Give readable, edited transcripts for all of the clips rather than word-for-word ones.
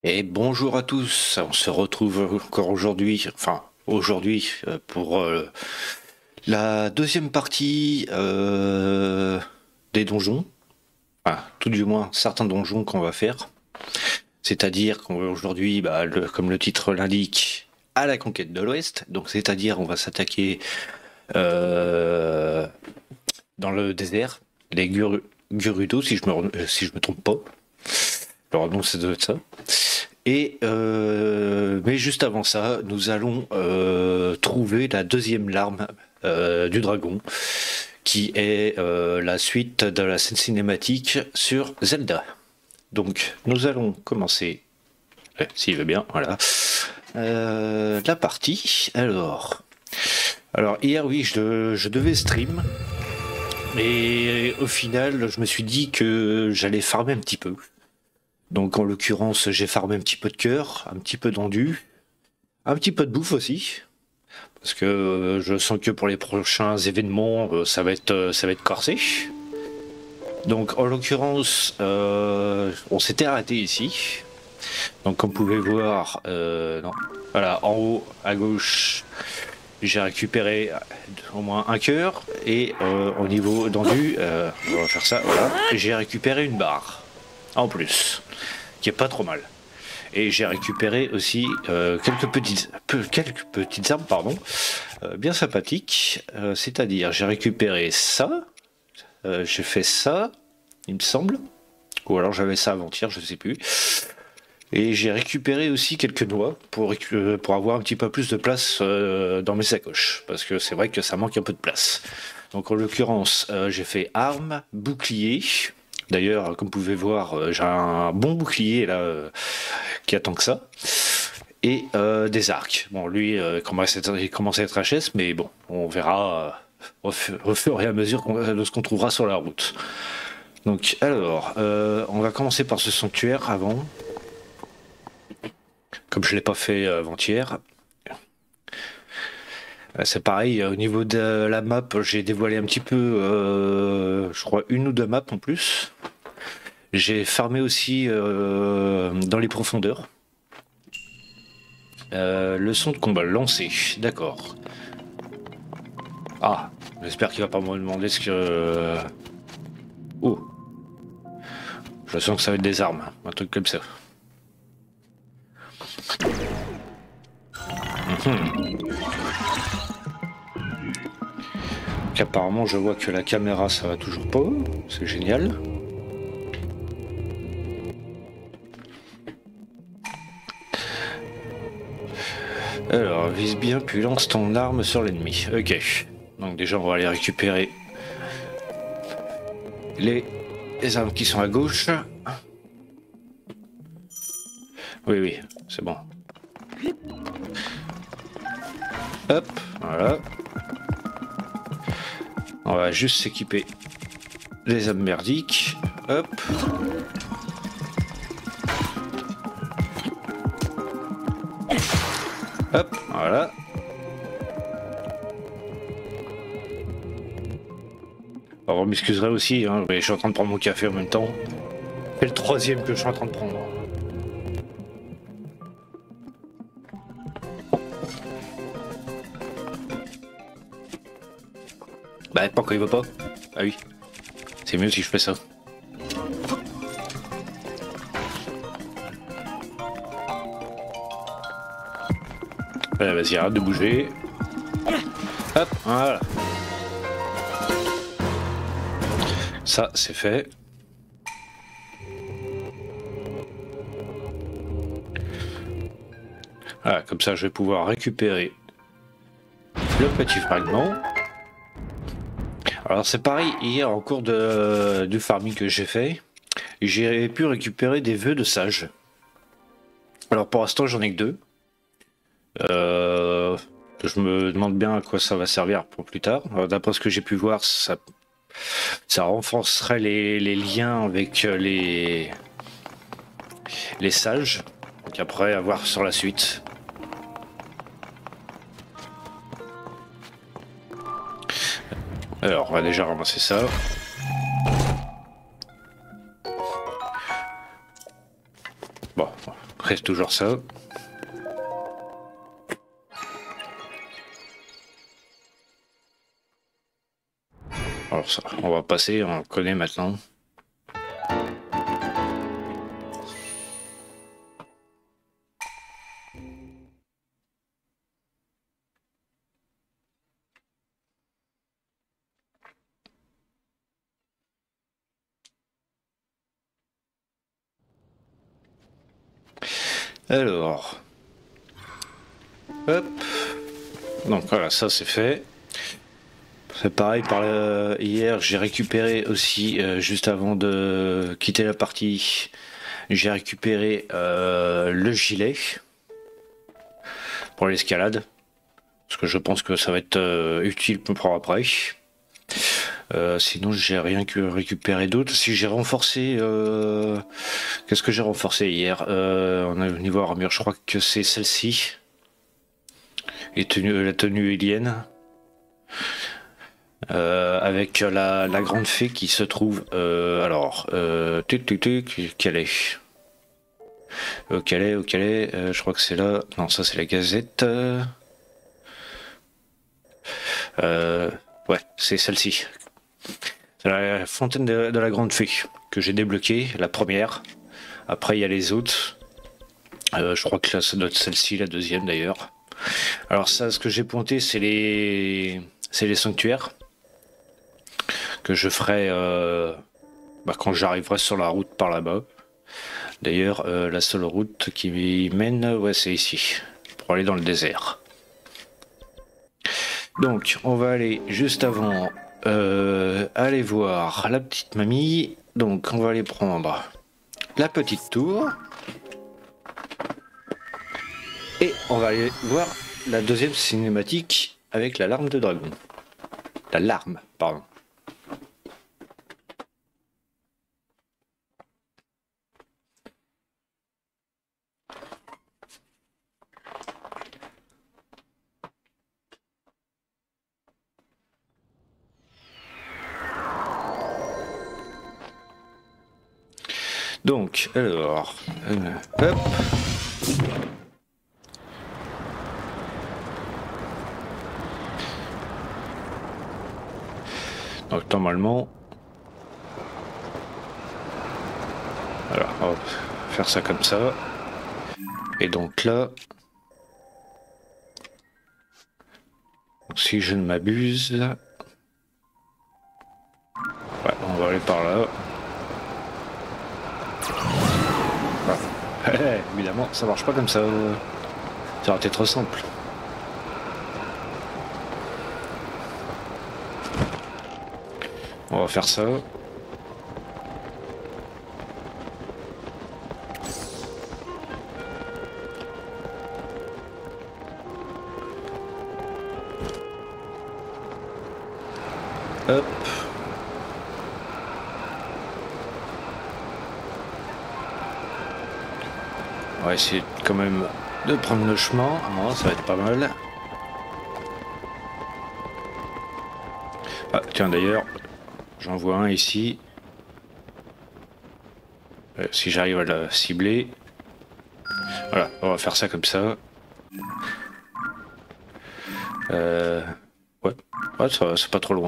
Et bonjour à tous, on se retrouve encore aujourd'hui, pour la deuxième partie des donjons, enfin tout du moins certains donjons qu'on va faire. C'est-à-dire qu'aujourd'hui, comme le titre l'indique, à la conquête de l'Ouest, donc c'est-à-dire on va s'attaquer dans le désert, les Gerudo si je me trompe pas. Alors non, c'est de ça. Et mais juste avant ça, nous allons trouver la deuxième larme du dragon, qui est la suite de la scène cinématique sur Zelda. Donc nous allons commencer, s'il veut bien, voilà, la partie. Alors hier, oui, je devais stream, mais au final, je me suis dit que j'allais farmer un petit peu. Donc en l'occurrence, j'ai farmé un petit peu de cœur, un petit peu d'endu, un petit peu de bouffe aussi, parce que je sens que pour les prochains événements, ça va être corsé. Donc en l'occurrence, on s'était arrêté ici. Donc comme vous pouvez voir, non, voilà, en haut à gauche, j'ai récupéré au moins un cœur, et au niveau d'endu, on va faire ça, voilà, j'ai récupéré une barre en plus, qui est pas trop mal. Et j'ai récupéré aussi quelques petites armes, pardon, bien sympathiques. C'est-à-dire, j'ai récupéré ça, j'ai fait ça, il me semble, ou alors j'avais ça avant-hier, je sais plus. Et j'ai récupéré aussi quelques noix pour avoir un petit peu plus de place dans mes sacoches, parce que c'est vrai que ça manque un peu de place. Donc en l'occurrence, j'ai fait armes, bouclier. D'ailleurs, comme vous pouvez voir, j'ai un bon bouclier là qui attend que ça. Et des arcs. Bon, lui, il commence à être HS, mais bon, on verra au fur et à mesure de ce qu'on trouvera sur la route. Donc, alors, on va commencer par ce sanctuaire avant. Comme je ne l'ai pas fait avant-hier. C'est pareil, au niveau de la map, j'ai dévoilé un petit peu, je crois, une ou deux maps en plus. J'ai farmé aussi dans les profondeurs. Leçon de combat lancé, d'accord. Ah, j'espère qu'il va pas me demander ce que... Oh, je sens que ça va être des armes, un truc comme ça. Donc, apparemment, je vois que la caméra, ça va toujours pas. C'est génial. Alors, vise bien, puis lance ton arme sur l'ennemi. Ok. Donc déjà, on va aller récupérer les armes qui sont à gauche. Oui, oui, c'est bon. Hop, voilà. On va juste s'équiper les armes merdiques. Hop. Hop, voilà. Alors, vous m'excuserez aussi, hein, mais je suis en train de prendre mon café en même temps. C'est le troisième que je suis en train de prendre. Bah, pas quand il veut pas. Ah oui. C'est mieux si je fais ça. Voilà, vas-y, arrête de bouger. Hop, voilà. Ça, c'est fait. Voilà, comme ça, je vais pouvoir récupérer le petit fragment. Alors, c'est pareil, hier, en cours du farming que j'ai fait, j'ai pu récupérer des vœux de sage. Alors, pour l'instant, j'en ai que deux. Je me demande bien à quoi ça va servir pour plus tard. D'après ce que j'ai pu voir, ça renforcerait les liens avec les sages. Donc après, à voir sur la suite. Alors, on va déjà ramasser ça. Bon, C'est toujours ça. Alors ça, on va passer, on le connaît maintenant. Alors, hop, donc voilà, ça c'est fait. C'est pareil, hier j'ai récupéré aussi, juste avant de quitter la partie, j'ai récupéré le gilet pour l'escalade, parce que je pense que ça va être utile pour après. Sinon j'ai rien que récupéré d'autre. Si j'ai renforcé, qu'est-ce que j'ai renforcé hier, on a au niveau armure, je crois que c'est celle-ci, la tenue élienne, avec la grande fée qui se trouve, alors, quelle est, je crois que c'est là, non ça c'est la gazette, ouais c'est celle-ci. C'est la fontaine de la grande fée que j'ai débloquée, la première. Après il y a les autres. Je crois que là ça doit être celle-ci, la deuxième d'ailleurs. Alors ça, ce que j'ai pointé, c'est les sanctuaires que je ferai quand j'arriverai sur la route par là-bas. D'ailleurs, la seule route qui mène, ouais, c'est ici, pour aller dans le désert. Donc, on va aller juste avant. Aller voir la petite mamie. Donc on va aller prendre la petite tour et on va aller voir la deuxième cinématique avec la larme de dragon. La larme, pardon. Donc, alors, hop. Donc, normalement, alors, on va faire ça comme ça. Et donc là, si je ne m'abuse, ouais, on va aller par là. Évidemment, ça marche pas comme ça. Ça va être trop simple. On va faire ça. Hop. On va essayer quand même de prendre le chemin. Bon, ça va être pas mal. Ah, tiens, d'ailleurs, j'en vois un ici. Si j'arrive à la cibler. Voilà, on va faire ça comme ça. Ouais, ouais, c'est pas trop loin.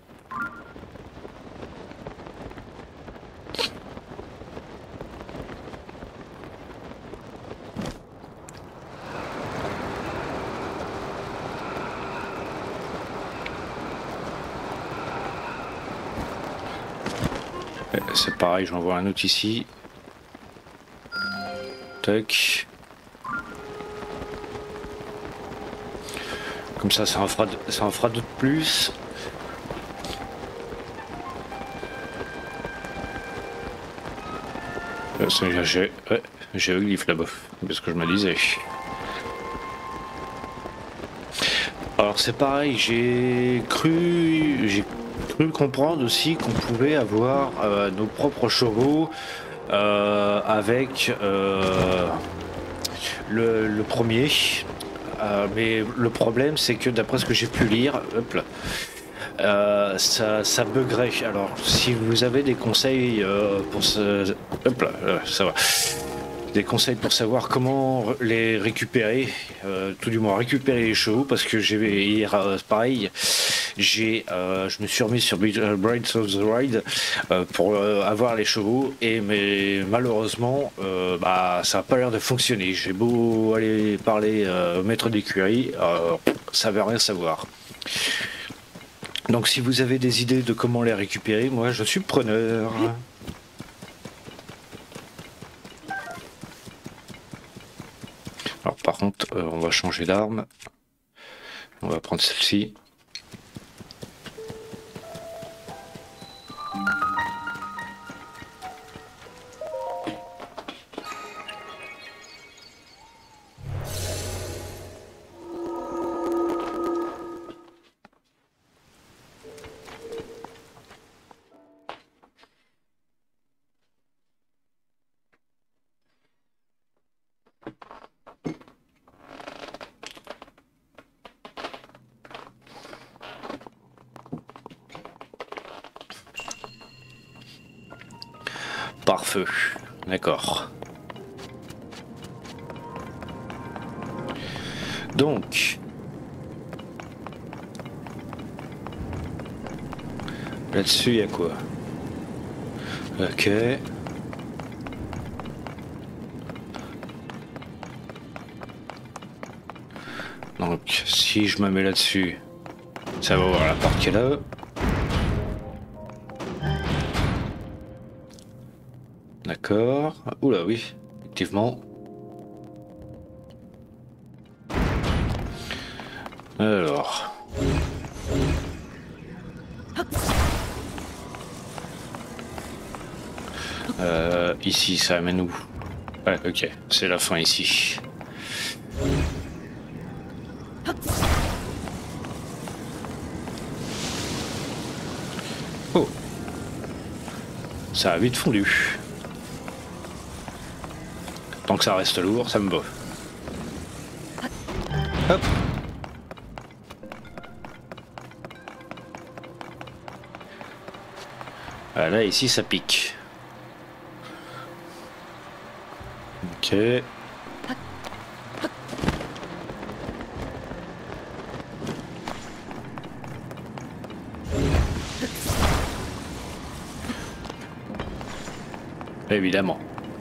C'est pareil, j'en vois un autre ici. Tac. Comme ça, ça en fera deux de plus. J'ai un glyphe là-bas, c'est ce que je me disais. Alors c'est pareil, j'ai cru comprendre aussi qu'on pouvait avoir nos propres chevaux avec le premier. Mais le problème c'est que d'après ce que j'ai pu lire, hop là, ça buggerait. Alors si vous avez des conseils pour ce... Hop là, ça va. des conseils pour savoir comment les récupérer, tout du moins récupérer les chevaux, parce que j'ai hier pareil, je me suis remis sur Brides of the Ride pour avoir les chevaux, mais malheureusement ça n'a pas l'air de fonctionner. J'ai beau aller parler au maître d'écurie, ça veut rien savoir. Donc si vous avez des idées de comment les récupérer, moi je suis preneur. Alors par contre, on va changer d'arme. On va prendre celle-ci. Par feu, d'accord. Donc, là-dessus, il y a quoi? Ok. Donc, si je me mets là-dessus, ça va ouvrir la porte qui est là. D'accord. Oula, oui, effectivement. Alors. Ici, ça amène où? Ouais, ok, c'est la fin ici. Oh. Ça a vite fondu. Tant que ça reste lourd, ça me va. Hop. Ah, là, ici, ça pique. Ok. Évidemment.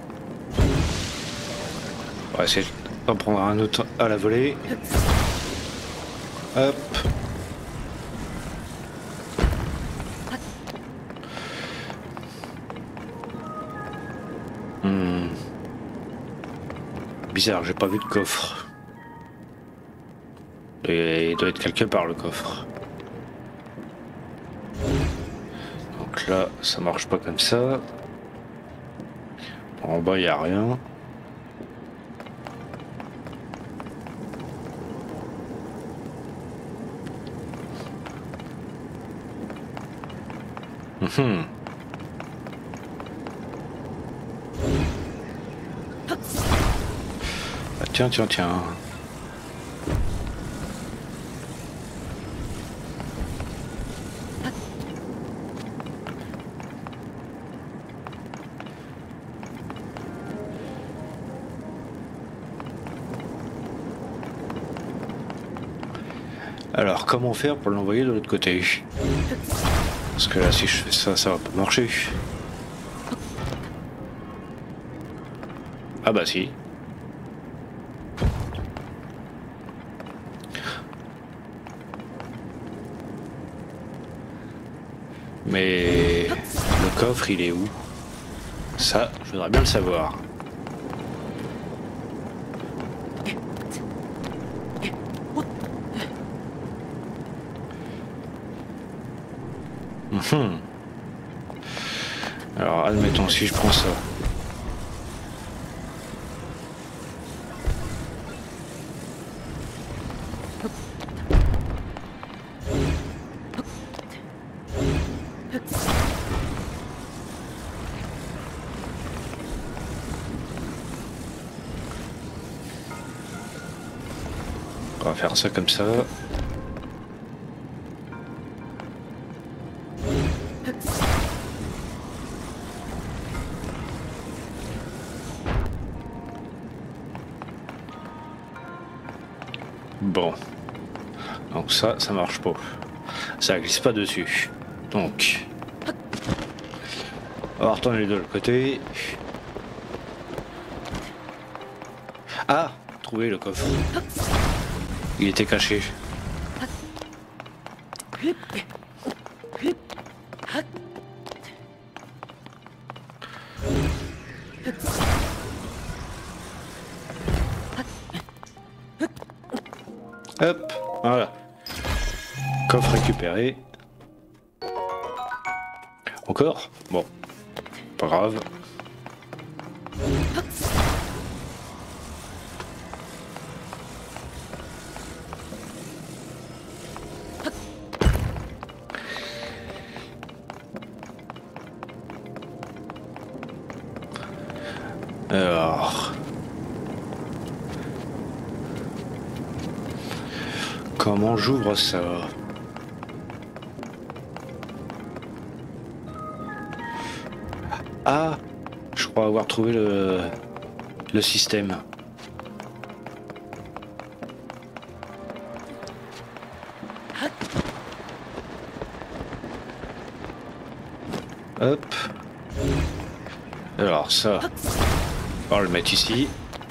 On va essayer d'en prendre un autre à la volée. Hop. Bizarre, j'ai pas vu de coffre. Et il doit être quelque part le coffre. Donc là, ça marche pas comme ça. En bas, il n'y a rien. Ah, tiens. Alors, comment faire pour l'envoyer de l'autre côté? Parce que là, si je fais ça, ça va pas marcher. Ah bah si. Mais le coffre, il est où? Ça, je voudrais bien le savoir. Alors, admettons, si je prends ça. On va faire ça comme ça. Bon. Donc ça marche pas. Ça glisse pas dessus. Donc... on va retourner de l'autre côté. Ah, trouvé le coffre. Il était caché. Hop, voilà. Coffre récupéré. Encore? Bon, pas grave. Alors... comment j'ouvre ça? Ah, je crois avoir trouvé le système. Hop. Alors ça, on va le mettre ici.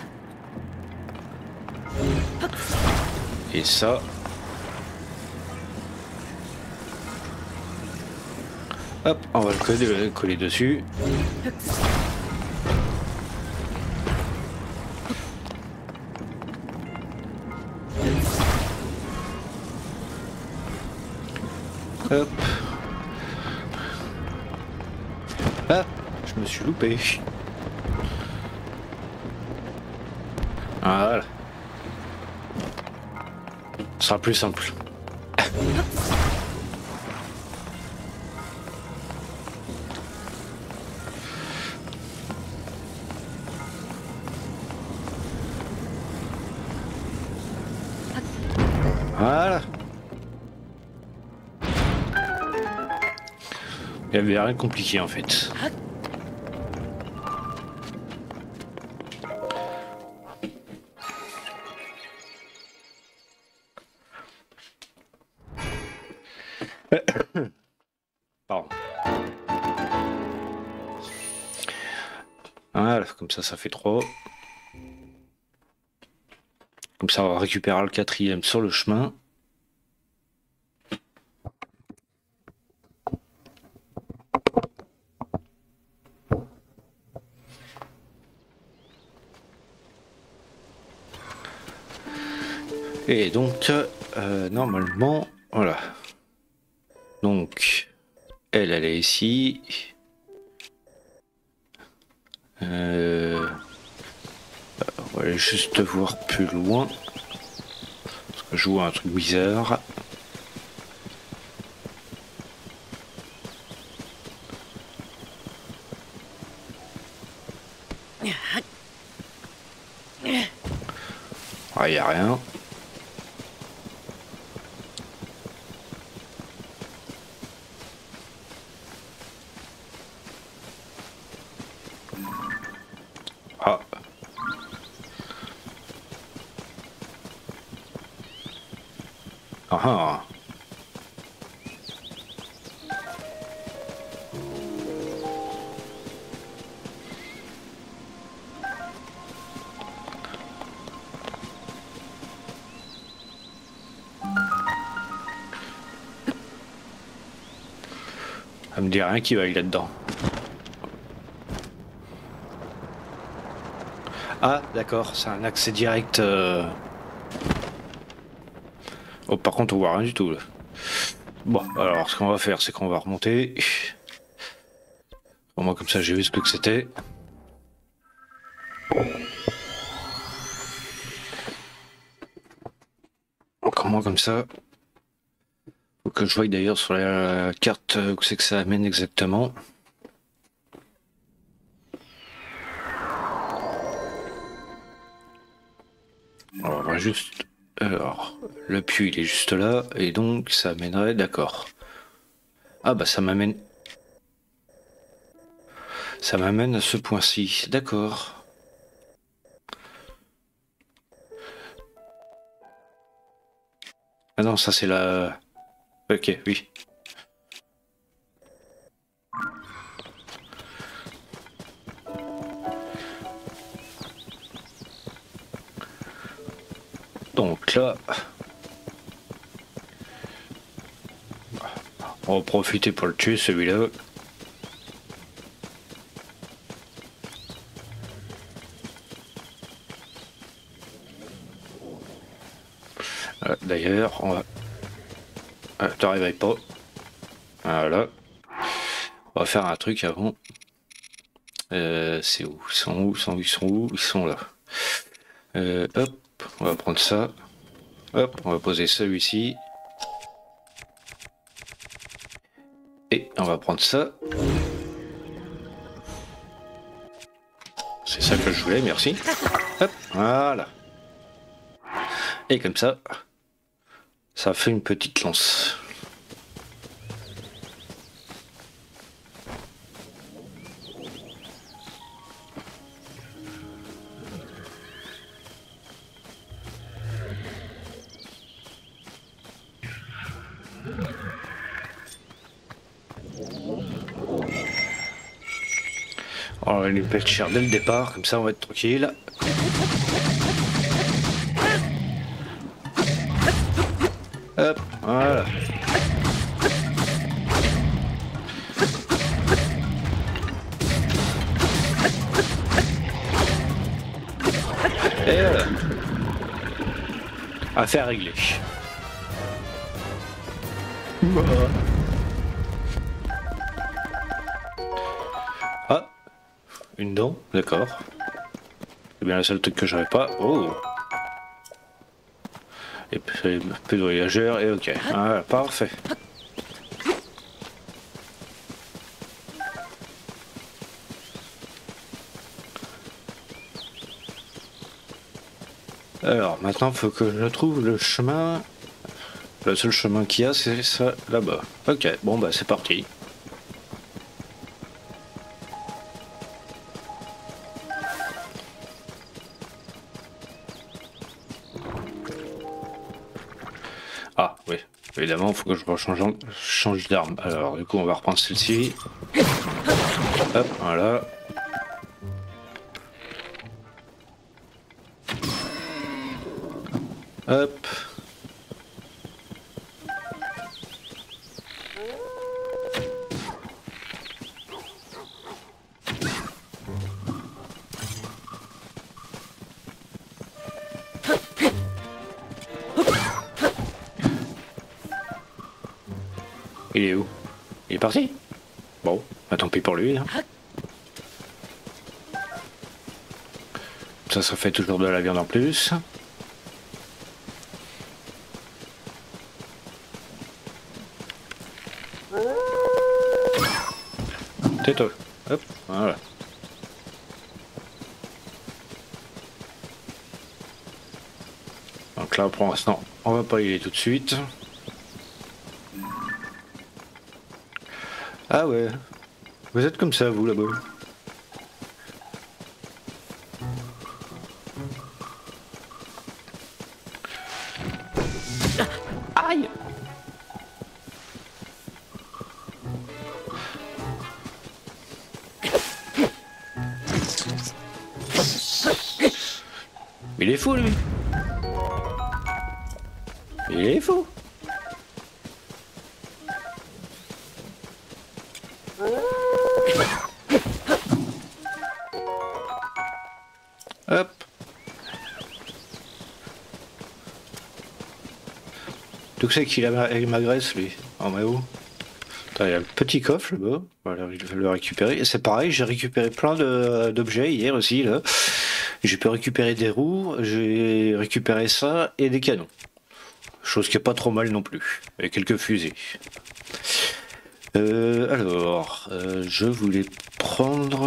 Et ça. Hop, on va le coller dessus. Hop. Ah, je me suis loupé. Voilà. Ce sera plus simple. Voilà. Il n'y avait rien de compliqué en fait. Pardon. Voilà, comme ça fait 3. Comme ça, on récupérera le 4e sur le chemin. Et donc, normalement, voilà. Donc, elle est ici. On va aller juste voir plus loin. Parce que je vois un truc bizarre. Ah, y a rien. Ah. Ah ah. Ça me dit rien qui va aller là-dedans. Ah, d'accord, c'est un accès direct. Oh, par contre, on voit rien du tout là. Bon, alors ce qu'on va faire, c'est qu'on va remonter. Au moins, comme ça, j'ai vu ce que c'était. Comment comme ça? Faut que je voie d'ailleurs sur la carte où c'est que ça amène exactement. Alors, on va juste... Alors, le puits il est juste là, et donc ça amènerait... D'accord. Ah bah ça m'amène... Ça m'amène à ce point-ci, d'accord. Ah non, ça c'est la... Ok, oui. Donc là, on va profiter pour le tuer celui-là. D'ailleurs, on va... Ah, t'arriverais pas. Voilà. On va faire un truc avant. C'est où? Ils sont où? Ils sont où? Ils sont où? Ils sont là. Hop, on va prendre ça. Hop, on va poser celui-ci. Et on va prendre ça. C'est ça que je voulais, merci. Hop, voilà. Et comme ça, ça fait une petite lance. On va lui mettre cher dès le départ, comme ça on va être tranquille. Hop, voilà. Et voilà. Affaire réglée. Ah, une dent, d'accord. C'est bien le seul truc que j'avais pas. Oh. Et puis, plus de voyageurs, et ok. Voilà, parfait. Alors, maintenant, il faut que je trouve le chemin. Le seul chemin qu'il y a, c'est ça, là-bas. Ok, bon, bah, c'est parti. Ah, oui. Évidemment, il faut que je change d'arme. Alors, du coup, on va reprendre celle-ci. Hop, voilà. Hop. Il est où? Il est parti? Bon, bah, tant pis pour lui. Hein. Ça fait toujours de la viande en plus. Tais-toi. Hop, voilà. Donc là, pour l'instant, on va pas y aller tout de suite. Ah ouais, vous êtes comme ça, vous, là-bas. Aïe! Il est fou, lui. Il est fou. Hop. Tout c'est qu'il m'agresse, lui. Oh, mais où? Attends, il y a le petit coffre là-bas. Voilà, il va le récupérer. Et c'est pareil, j'ai récupéré plein d'objets hier aussi, là. J'ai pu récupérer des roues, j'ai récupéré ça et des canons. Chose qui est pas trop mal non plus. Et quelques fusées. Alors, je voulais prendre...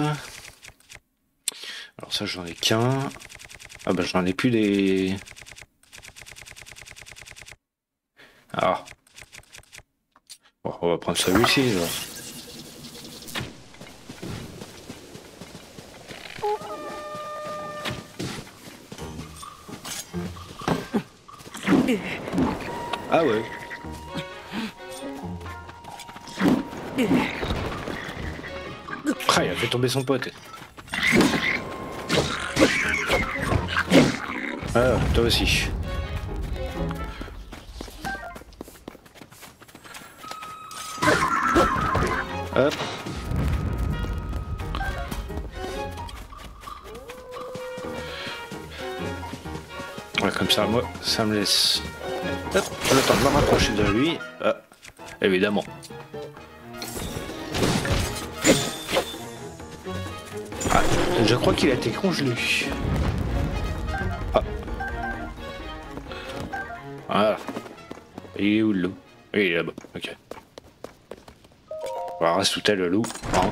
Alors ça, j'en ai qu'un. Ah bah j'en ai plus des... Ah. Bon, on va prendre celui-ci, alors. Ah ouais. Ah, il a fait tomber son pote. Ah, toi aussi. Hop. Ouais, comme ça, moi, ça me laisse... Hop, le temps de me rapprocher de lui. Ah, évidemment. Ah, je crois qu'il a été congelé. Ah. Voilà. Il est où le loup? Oui, il est là-bas. Ok. On va restauter le loup. Hein.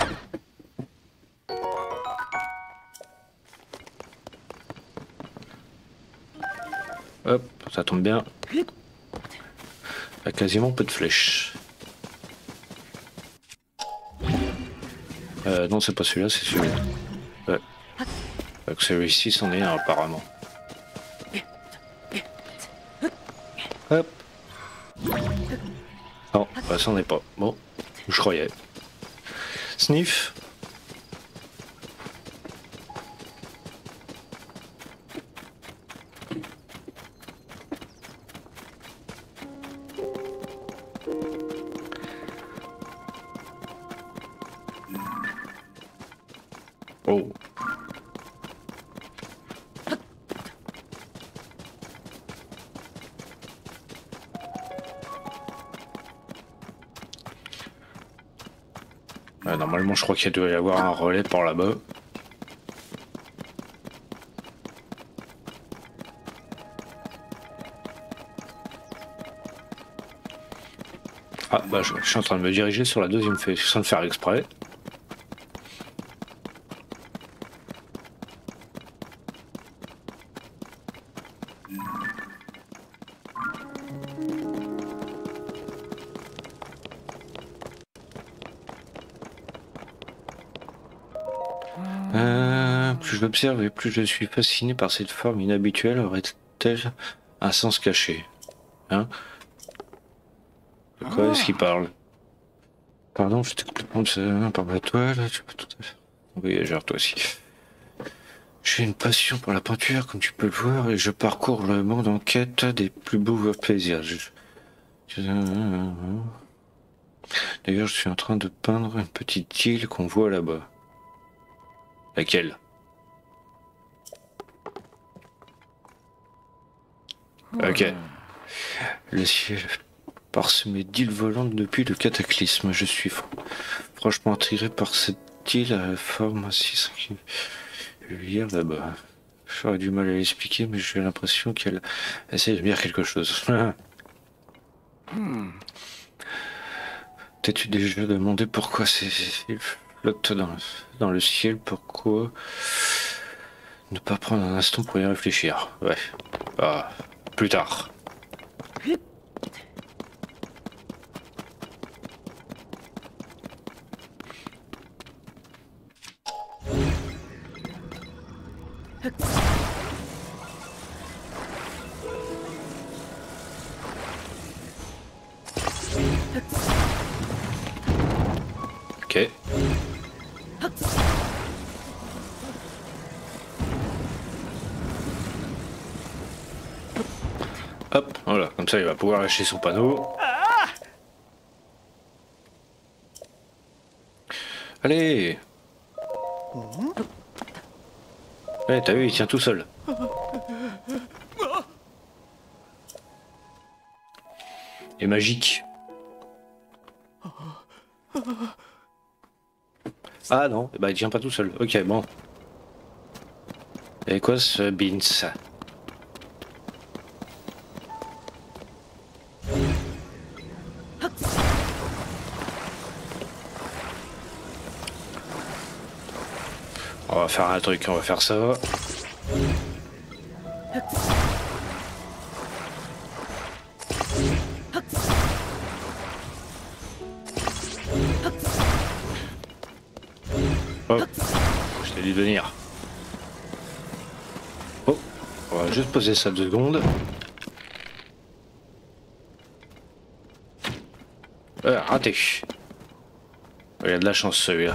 Hop, ça tombe bien. Il a quasiment peu de flèches. Non, c'est pas celui-là, c'est celui-là. Ouais. Donc celui-ci, c'en est un apparemment. Hop. Non, bah, c'en est pas. Bon, je croyais. Sniff. Oh. Normalement, je crois qu'il doit y avoir un relais par là-bas. Ah, bah, je suis en train de me diriger sur la deuxième feuille, sans le faire exprès. Plus je l'observe et plus je suis fasciné par cette forme inhabituelle. Aurait-elle un sens caché? Hein? De quoi est-ce qu'il parle? Pardon, j'étais complètement par la toile. Tu peux tout à fait. Voyageur, toi aussi. J'ai une passion pour la peinture, comme tu peux le voir, et je parcours le monde en quête des plus beaux paysages. D'ailleurs, je suis en train de peindre une petite île qu'on voit là-bas. Laquelle? Ok. Le ciel parsemé d'îles volantes depuis le cataclysme. Je suis franchement attiré par cette île à la forme si singulière là-bas. J'aurais du mal à l'expliquer, mais j'ai l'impression qu'elle essaie de me dire quelque chose. T'as-tu déjà demandé pourquoi ces îles flottent dans le ciel? Pourquoi ne pas prendre un instant pour y réfléchir? Ouais. Ah, plus tard. Ok. Hop, voilà, comme ça il va pouvoir lâcher son panneau. Allez! Ouais, t'as vu, il tient tout seul. Et magique. Ah non, bah il tient pas tout seul. Ok, bon. Et quoi ce beans? On va faire un truc, on va faire ça. Hop, je t'ai dit de venir. Oh, on va juste poser ça 2 secondes. Raté. Il y a de la chance celui-là.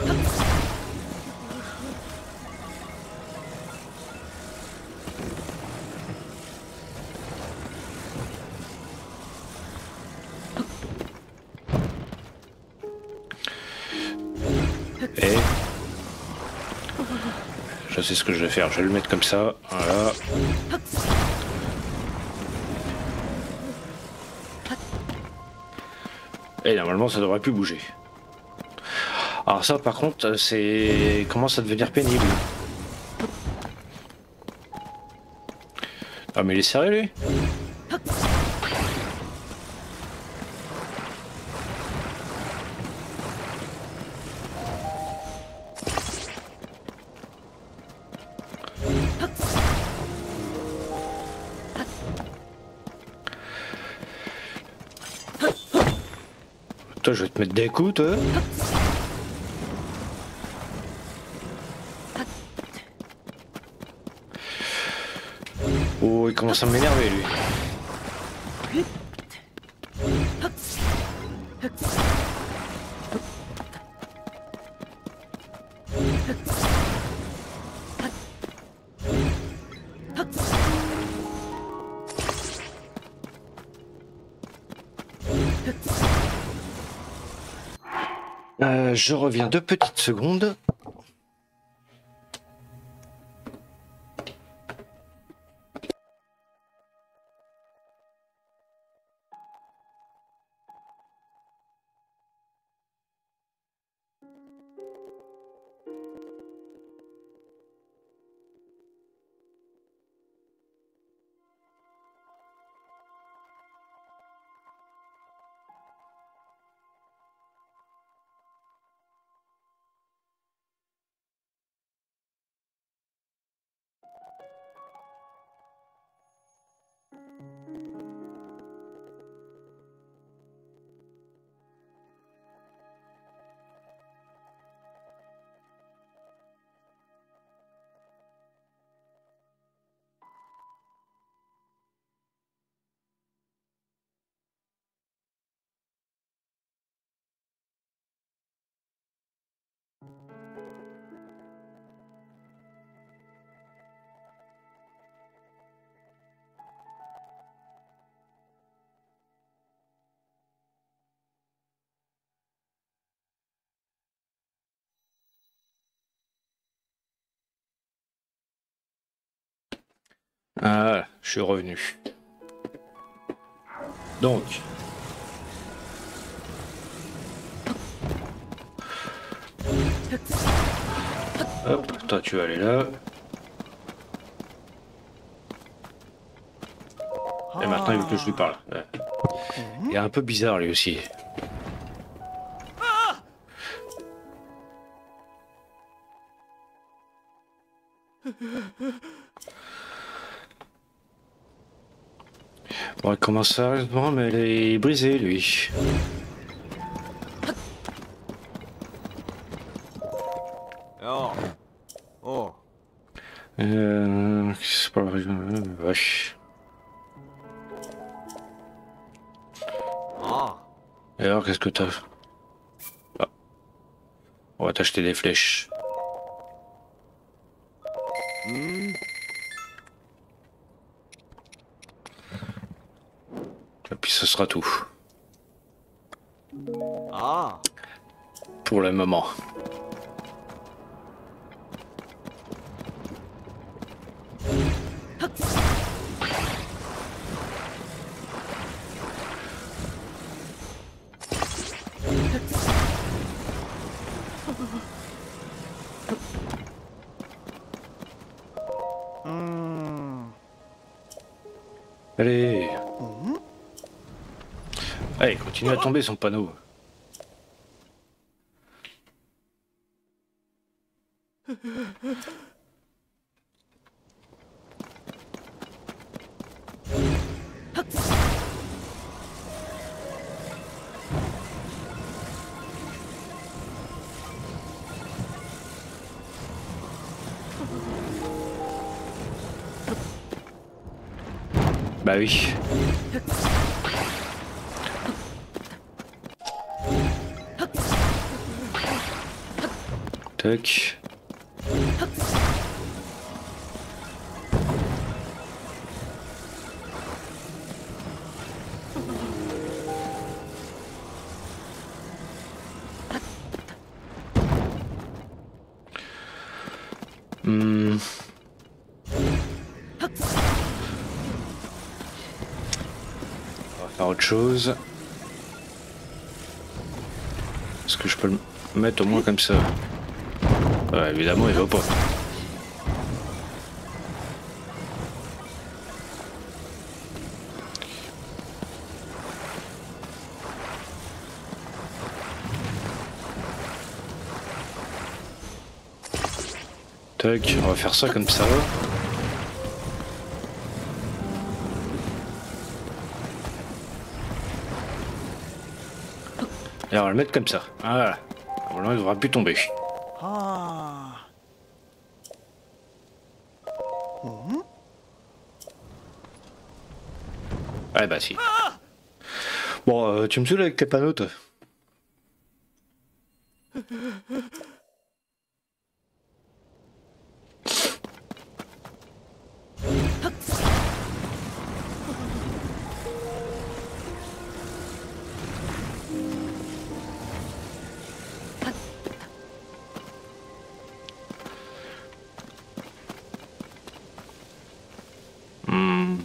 Et je sais ce que je vais faire. Je vais le mettre comme ça. Voilà. Et normalement ça devrait plus bouger. Alors ça par contre c'est commence à devenir pénible. Ah mais il est sérieux lui? Toi je vais te mettre des coups toi. Oh il commence à m'énerver lui. Je reviens 2 petites secondes. Ah, je suis revenu. Donc. Hop, toi tu vas aller là. Et maintenant il veut que je lui parle. Ouais. Il est un peu bizarre lui aussi. Bon, il commence sérieusement, mais elle est brisée lui. C'est pas vrai. Vache. Et alors, qu'est-ce que t'as? Ah. On va t'acheter des flèches. Et puis ce sera tout. Pour le moment. Allez. Allez, continue à tomber son panneau. Bah oui. Tac. Hmm. On va faire autre chose. Est-ce que je peux le mettre au moins comme ça? Ouais, évidemment, il va pas. Tac, on va faire ça comme ça. Et on va le mettre comme ça. Voilà. Voilà, il ne devra plus tomber. Ouais, bah si. Bon, tu me saoules avec tes panneaux, toi. Hmm.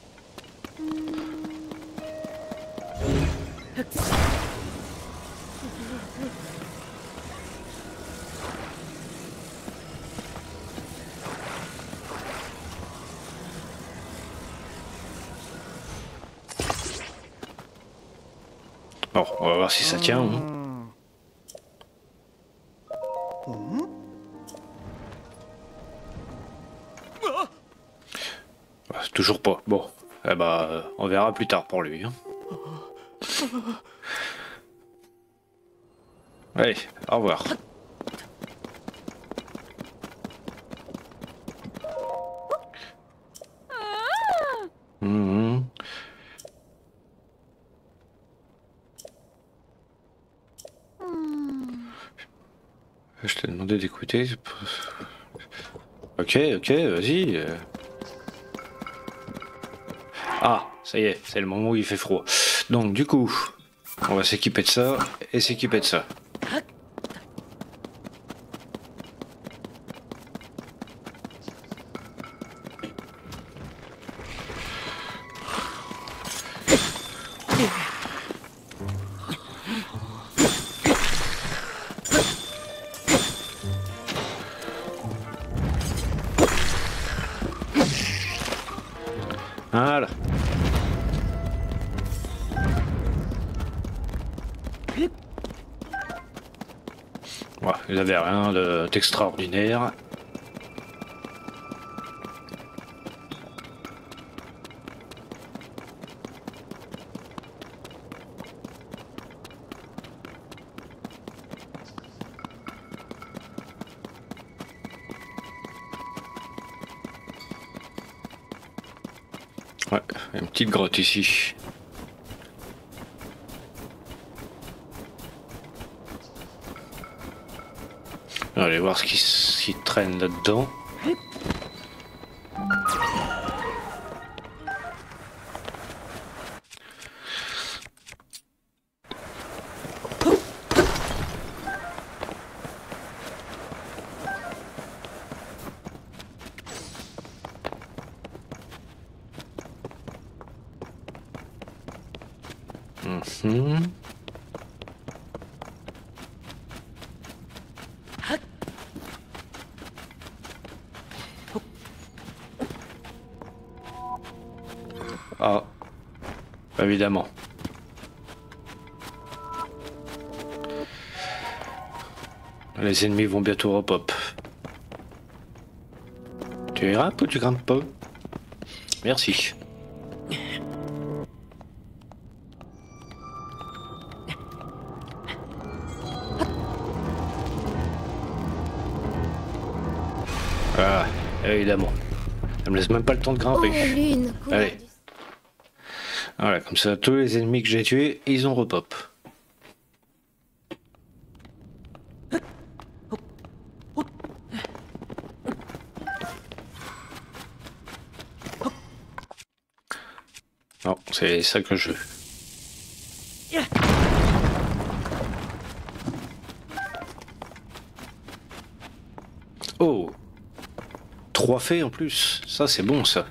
Bon, on va voir si ça tient. Hein. Toujours pas. Bon, eh bah, on verra plus tard pour lui. Hein. Allez, au revoir. Mmh. Je t'ai demandé d'écouter. Ok, vas-y. Ah, ça y est, c'est le moment où il fait froid. Donc du coup, on va s'équiper de ça et s'équiper de ça. Voilà. Ouais, il n'avait rien d'extraordinaire. Ouais, une petite grotte ici. On va aller voir ce qui traîne là-dedans. Mhm. Ah, évidemment. Les ennemis vont bientôt repop. Tu grimpes ou tu grimpes pas? Merci. Ah, évidemment. Ça me laisse même pas le temps de grimper. Oh, Lune, Allez. Voilà, comme ça, tous les ennemis que j'ai tués, ils ont repop. Non, c'est ça que je veux. Oh, 3 fées en plus, ça c'est bon ça.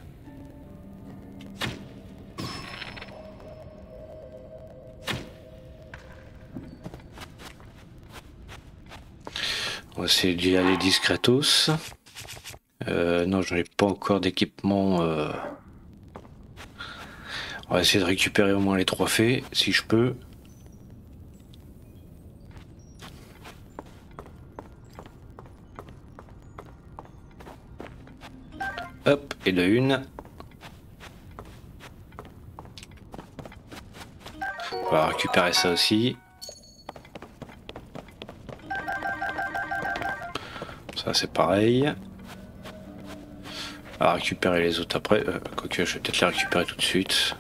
On va essayer d'y aller discretos. Non, je n'ai pas encore d'équipement. On va essayer de récupérer au moins les 3 fées, si je peux. Hop, et de une. On va récupérer ça aussi. Ça c'est pareil. On va récupérer les autres après. Quoique je vais peut-être les récupérer tout de suite.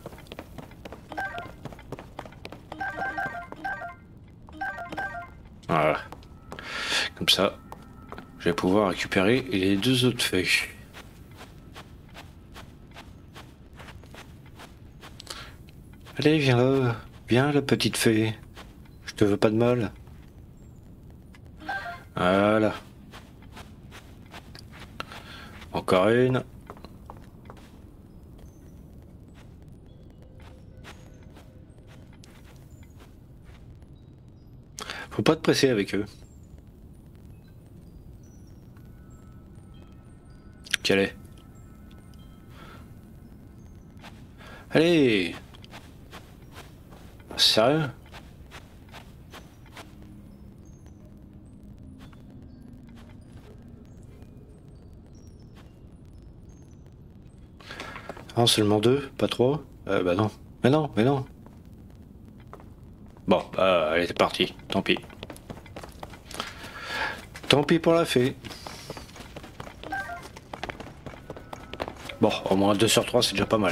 Voilà. Comme ça, je vais pouvoir récupérer les 2 autres feuilles. Allez, viens là. Viens la petite fée. Je te veux pas de mal. Voilà. Encore une. Faut pas te presser avec eux. Quelle est? Allez! Sérieux? Ah, seulement 2, pas 3? Bah non. Mais non, mais non. Bon, bah, elle était partie. Tant pis. Tant pis pour la fée. Bon, au moins 2 sur 3, c'est déjà pas mal.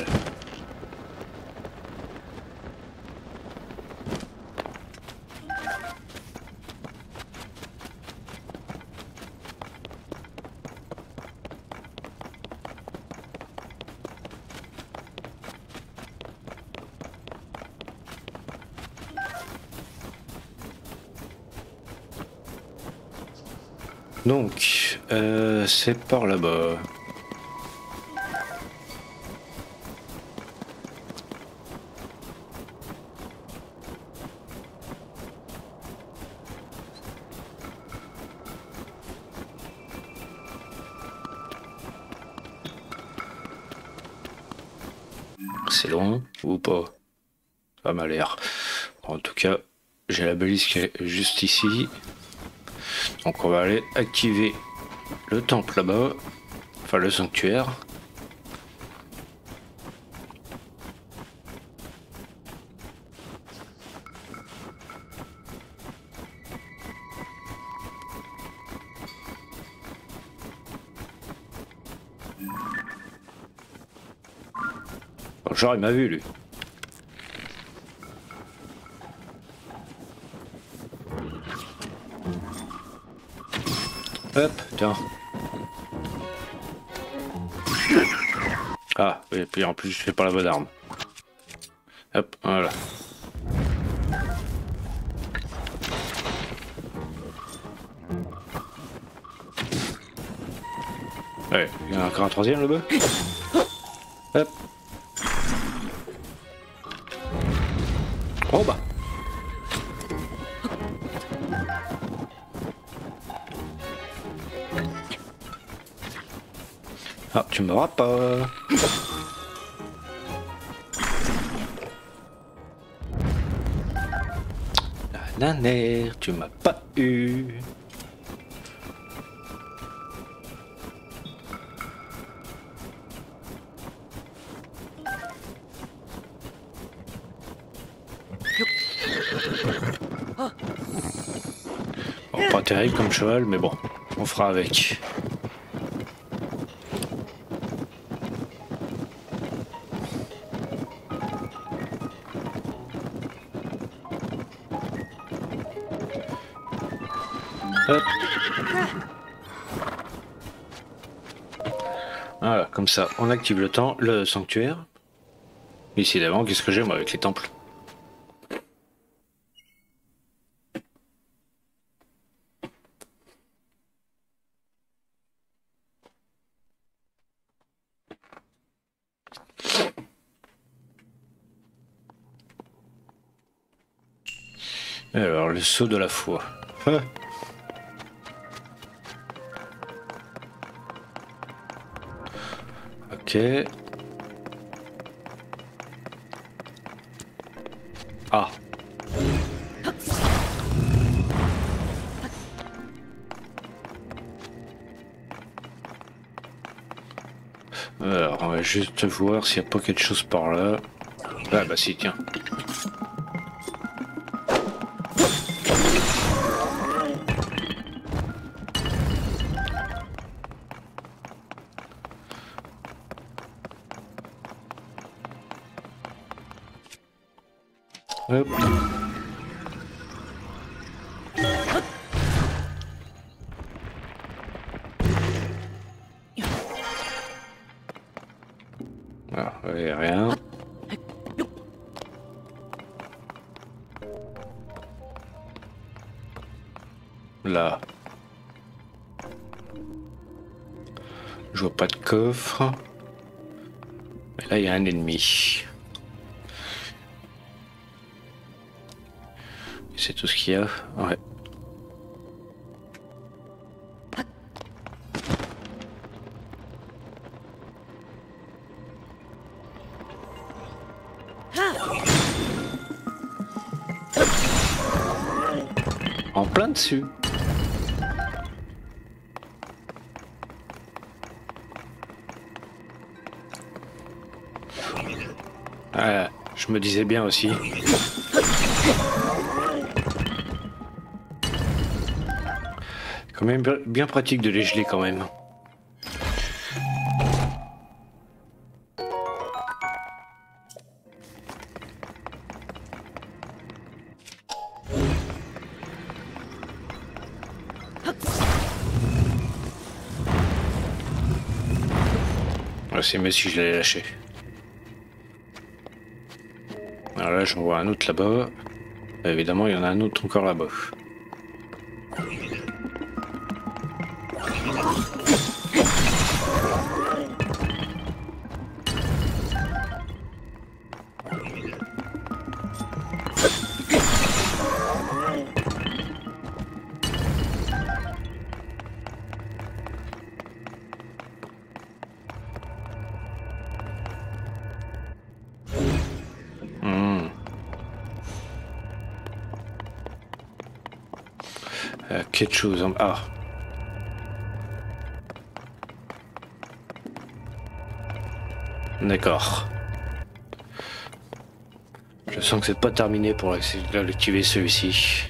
Donc, c'est par là-bas. C'est long ou pas? Ça m'a l'air. En tout cas, j'ai la balise qui est juste ici. Donc on va aller activer le temple là-bas. Enfin le sanctuaire. Bon, genre il m'a vu lui. Hop, tiens. Ah, et puis en plus je fais pas la bonne arme. Hop, voilà. Ouais, il y en a encore un troisième là-bas. Hop. Oh bah. Ah, tu m'auras pas. La nanère, tu m'as pas eu. Bon, pas terrible comme cheval, mais bon, on fera avec. Hop. Voilà, comme ça, on active le sanctuaire. Décidément, qu'est-ce que j'aime avec les temples? Alors, le sceau de la foi. Ah. Ok. Ah. Alors, on va juste voir s'il n'y a pas quelque chose par là. Ah bah si, tiens. Hop. Ah, ouais, rien. Là. Je vois pas de coffre. Mais là, il y a un ennemi. C'est tout ce qu'il y a. Ouais. En plein dessus. Ah, je me disais bien aussi. Quand même bien pratique de les geler quand même. Ah, c'est mieux si je l'ai lâché. Alors là, j'en vois un autre là-bas. Évidemment, il y en a un autre encore là-bas. Quelque chose en... Ah. D'accord. Je sens que c'est pas terminé pour activer celui-ci.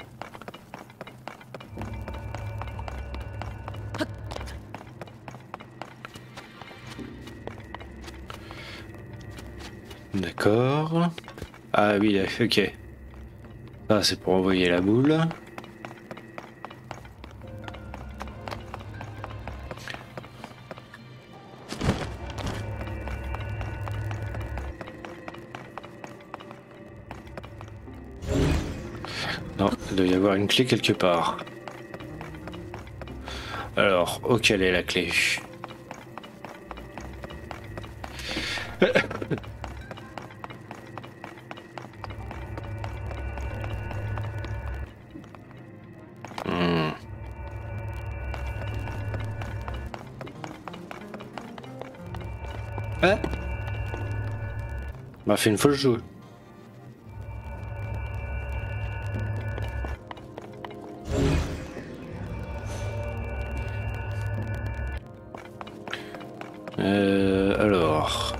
D'accord. Ah oui, ok. Ça, c'est pour envoyer la boule. Non, il doit y avoir une clé quelque part. Alors, où quelle est la clé? Ah, m'a fait une fausse joue. Alors.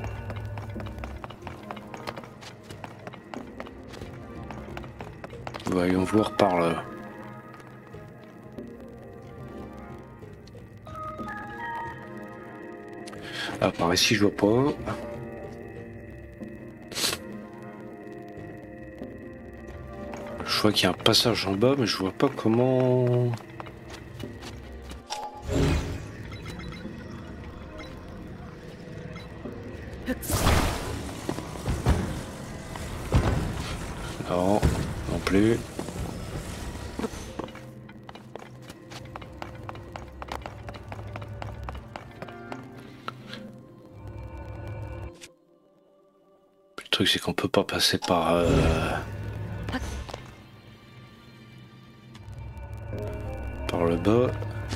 Voyons voir par là. Ah, par ici, je vois pas. Je vois qu'il y a un passage en bas, mais je vois pas comment... plus. Le truc c'est qu'on peut pas passer par par le bas.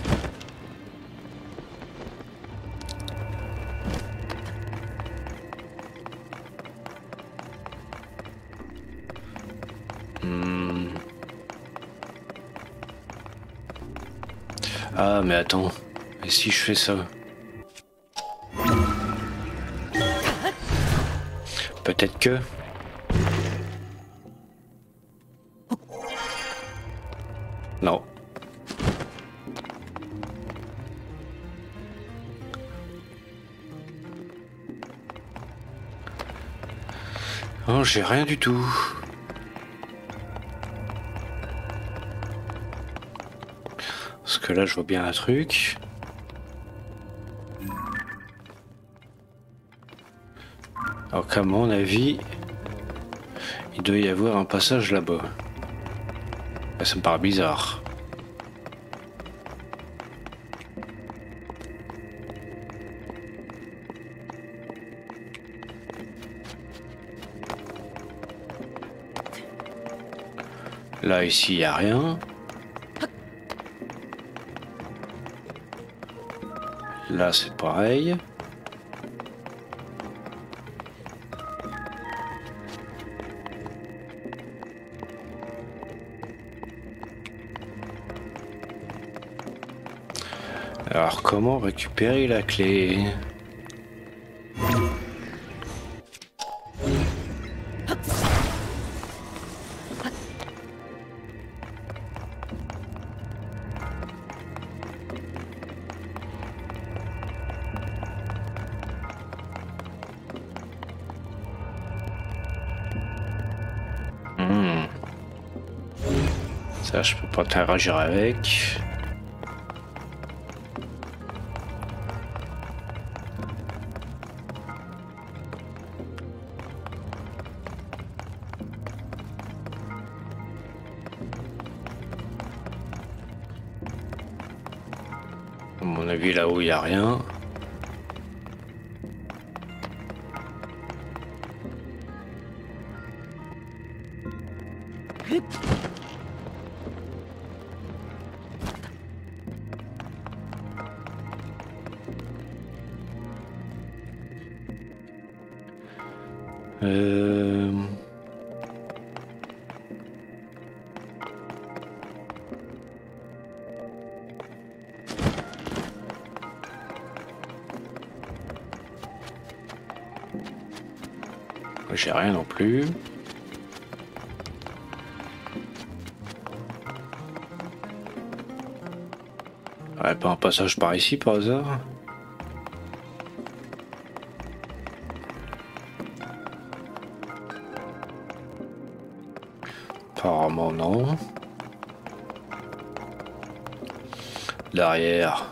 Ah mais attends, et si je fais ça? Peut-être que... Non. Oh, j'ai rien du tout. Parce que là, je vois bien un truc. Alors qu'à mon avis, il doit y avoir un passage là-bas. Ça me paraît bizarre. Là, ici, il n'y a rien. Là, c'est pareil. Alors, comment récupérer la clé? Ça, je peux pas interagir avec. À mon avis, là où il n'y a rien. J'ai rien non plus. Ouais, pas un passage par ici par hasard? Apparemment non. Derrière,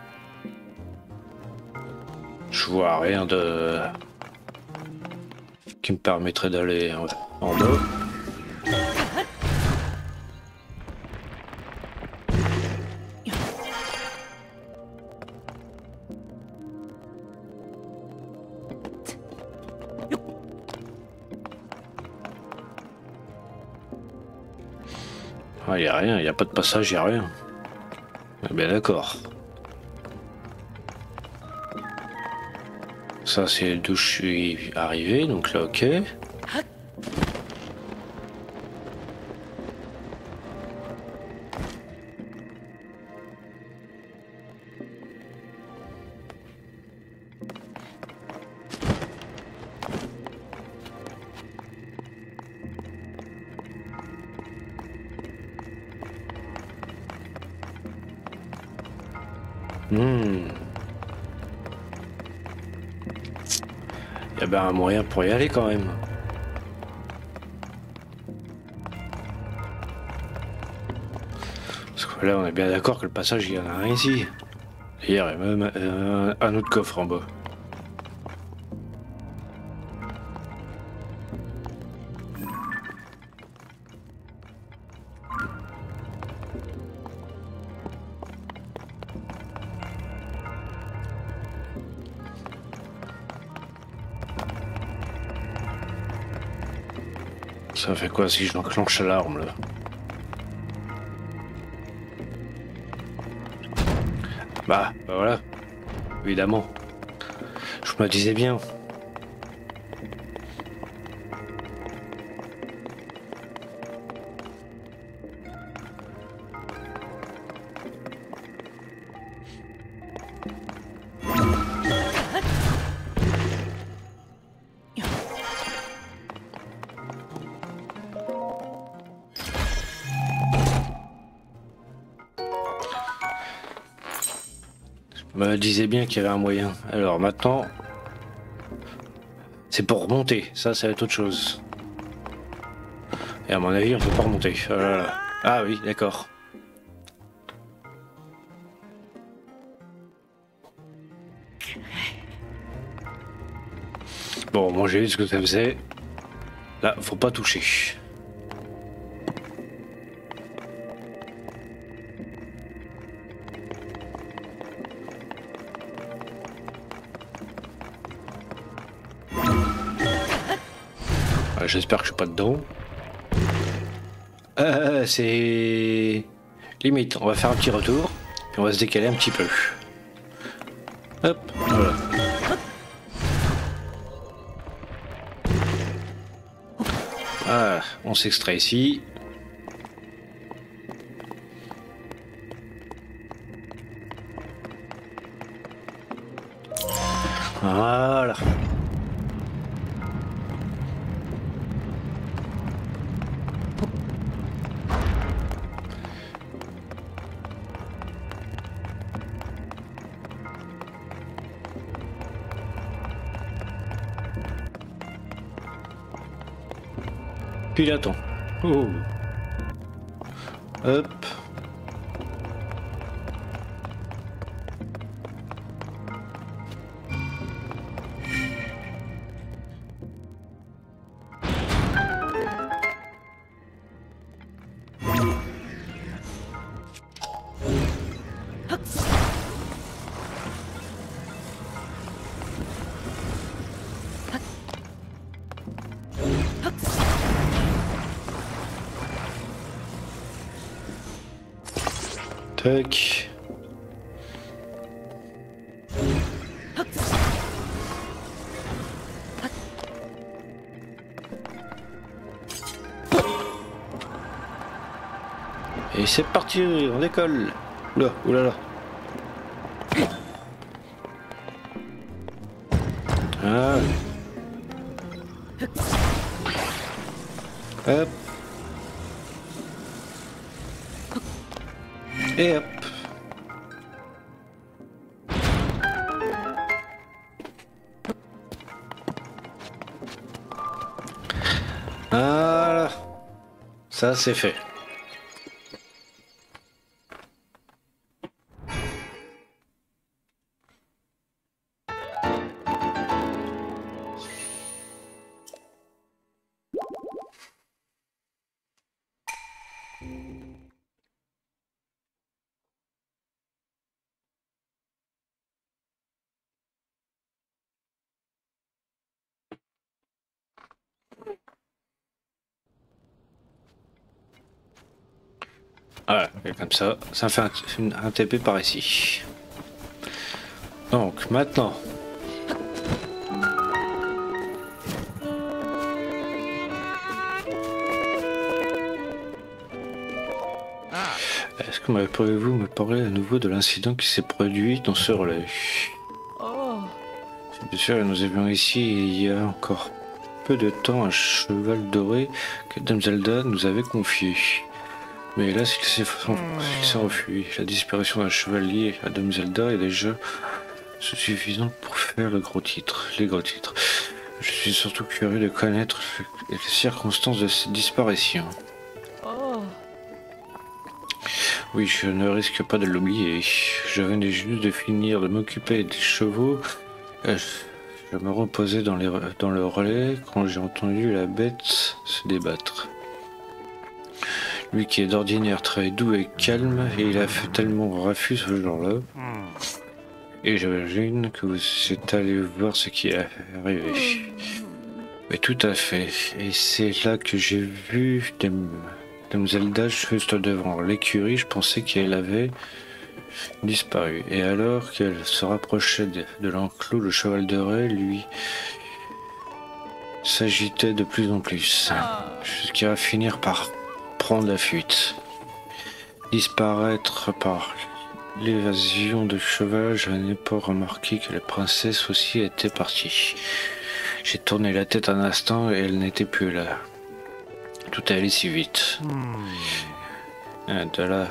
je vois rien de qui me permettrait d'aller en bas. Ah, y a rien, y a pas de passage, y a rien. Eh bien d'accord. Ça c'est d'où je suis arrivé, donc là ok. Il y a bien un moyen pour y aller quand même. Parce que là on est bien d'accord que le passage il y en a un ici. D'ailleurs il y a même un autre coffre en bas. Ça fait quoi si je l'enclenche l'alarme là? Bah voilà, évidemment. Je me disais bien. Je me disais bien qu'il y avait un moyen. Alors maintenant, c'est pour remonter. Ça va être autre chose. Et à mon avis, on peut pas remonter. Oh là là. Ah oui, d'accord. Bon, moi j'ai vu ce que ça faisait. Là, faut pas toucher. J'espère que je suis pas dedans. C'est limite. On va faire un petit retour, puis on va se décaler un petit peu. Hop, voilà. Ah, on s'extrait ici. Voilà. Puis il attend. Oh. Hop. Tac. Et c'est parti, on décolle. Oula, oulala. Ah. Hop. Et hop. Voilà. Ça c'est fait. Voilà, et comme ça fait un TP par ici. Donc maintenant. Est-ce que pourriez-vous me parler à nouveau de l'incident qui s'est produit dans ce relais? Bien sûr, nous avions ici il y a encore peu de temps un cheval doré que Dame Zelda nous avait confié. Mais hélas, il s'est enfui. La disparition d'un chevalier à Dame Zelda est déjà suffisante pour faire les gros titres. Je suis surtout curieux de connaître les circonstances de cette disparition. Oui, je ne risque pas de l'oublier. Je venais juste de finir de m'occuper des chevaux. Je me reposais dans le relais quand j'ai entendu la bête se débattre. Lui qui est d'ordinaire très doux et calme, et il a fait tellement raffut ce jour-là. Et j'imagine que vous êtes allé voir ce qui est arrivé. Oui, tout à fait. Et c'est là que j'ai vu Dame Zelda juste devant l'écurie. Je pensais qu'elle avait disparu. Et alors qu'elle se rapprochait de l'enclos, le cheval de Ray, lui, s'agitait de plus en plus, jusqu'à finir par prendre la fuite. Disparaître par l'évasion de cheval, je n'ai pas remarqué que la princesse aussi était partie. J'ai tourné la tête un instant et elle n'était plus là. Tout est allé si vite. De là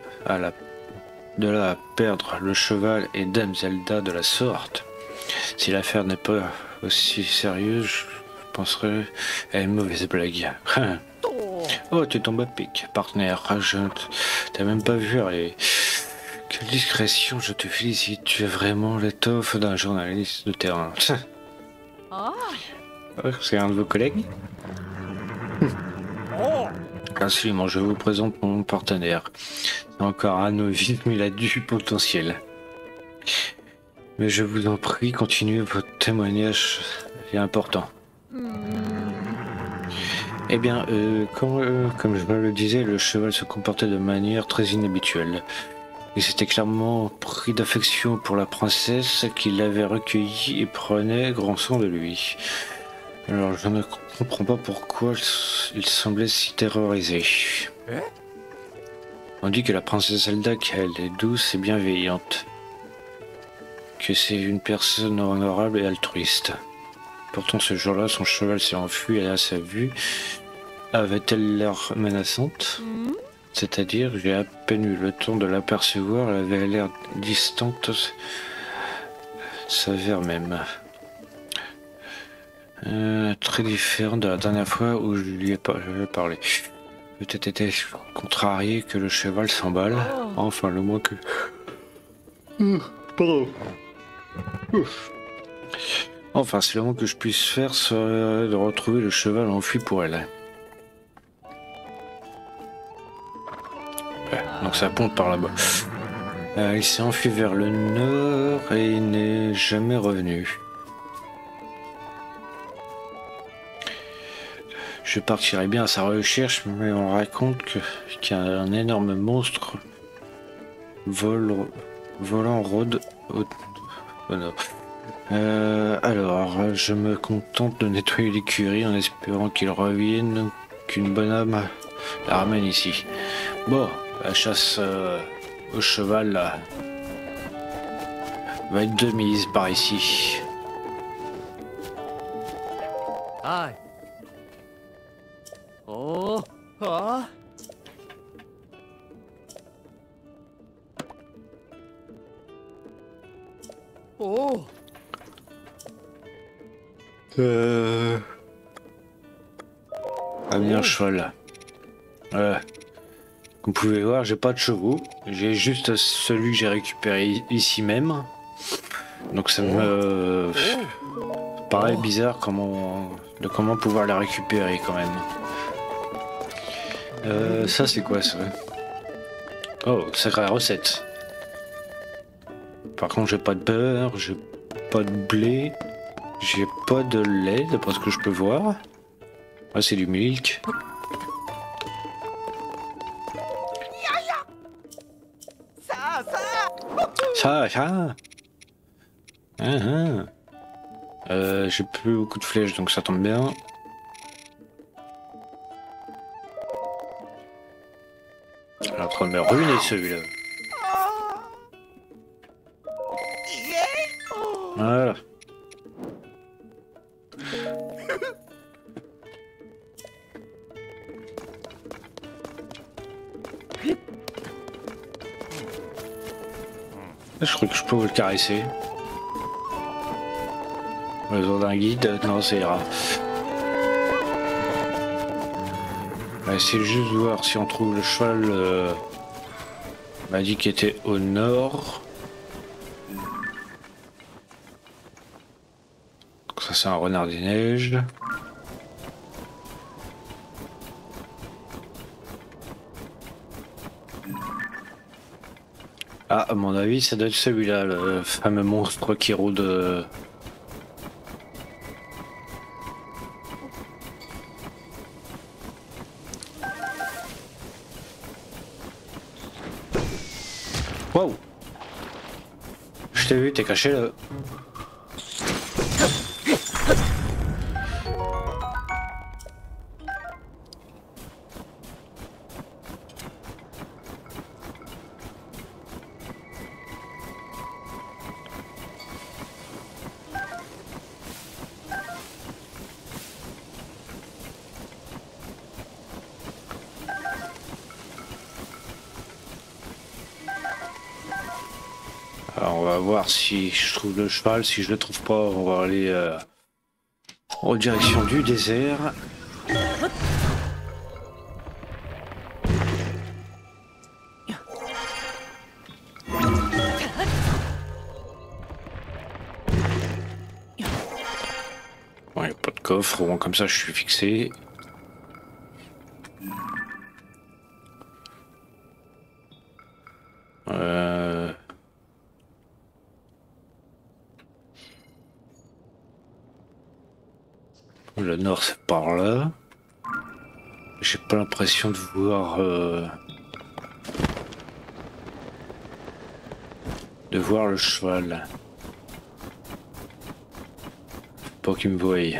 à perdre le cheval et Dame Zelda de la sorte. Si l'affaire n'est pas aussi sérieuse, je penserais à une mauvaise blague. Oh, tu tombes à pic, partenaire. Je t'ai même pas vu aller. Quelle discrétion, je te félicite. Tu as vraiment l'étoffe d'un journaliste de terrain. C'est un de vos collègues? Absolument, je vous présente mon partenaire. C'est encore un novice, mais il a du potentiel. Mais je vous en prie, continuez votre témoignage, c'est important. Eh bien, comme je me le disais, le cheval se comportait de manière très inhabituelle. Il s'était clairement pris d'affection pour la princesse qui l'avait recueilli et prenait grand soin de lui. Alors je ne comprends pas pourquoi il semblait si terrorisé. On dit que la princesse Zelda, qu'elle est douce et bienveillante, que c'est une personne honorable et altruiste. Pourtant ce jour-là, son cheval s'est enfui et à sa vue, avait-elle l'air menaçante? C'est-à-dire, j'ai à peine eu le temps de l'apercevoir, elle avait l'air distante, sévère même. Très différent de la dernière fois où je lui ai parlé. Peut-être était contrarié que le cheval s'emballe. Enfin, le moins que... Pardon. Enfin, c'est le moins que je puisse faire serait de retrouver le cheval enfui pour elle. Ouais, donc ça pompe par là-bas. Il s'est enfui vers le nord et il n'est jamais revenu. Je partirai bien à sa recherche, mais on raconte qu'il y a un énorme monstre volant rôde au... alors, je me contente de nettoyer l'écurie en espérant qu'il revienne, qu'une bonne âme la ramène ici. Bon, la chasse au cheval là, va être de mise par ici. Aïe. Oh. Ah. Oh. Ah bien le cheval. Comme vous pouvez voir, j'ai pas de chevaux. J'ai juste celui que j'ai récupéré ici même. Donc ça me paraît bizarre comment pouvoir les récupérer quand même. Ça c'est quoi ça? Oh, sacrée recette. Par contre j'ai pas de beurre, j'ai pas de blé, j'ai pas de lait d'après ce que je peux voir. Ah c'est du milk. Ça. J'ai plus beaucoup de flèches donc ça tombe bien. Alors, on me ruiner celui-là. Voilà. Je crois que je peux le caresser. Besoin d'un guide? Non, ça ira. On va essayer juste de voir si on trouve le cheval. On m'a dit qu'il était au nord. Donc ça c'est un renard des neiges. Ah, à mon avis, ça doit être celui-là, le fameux monstre qui rôde. Waouh! Je t'ai vu, t'es caché là. Alors on va voir si je trouve le cheval. Si je le trouve pas, on va aller en direction du désert. Bon, y a pas de coffre, bon, comme ça je suis fixé. Le nord c'est par là. J'ai pas l'impression de voir le cheval. Faut pas qu'il me voie.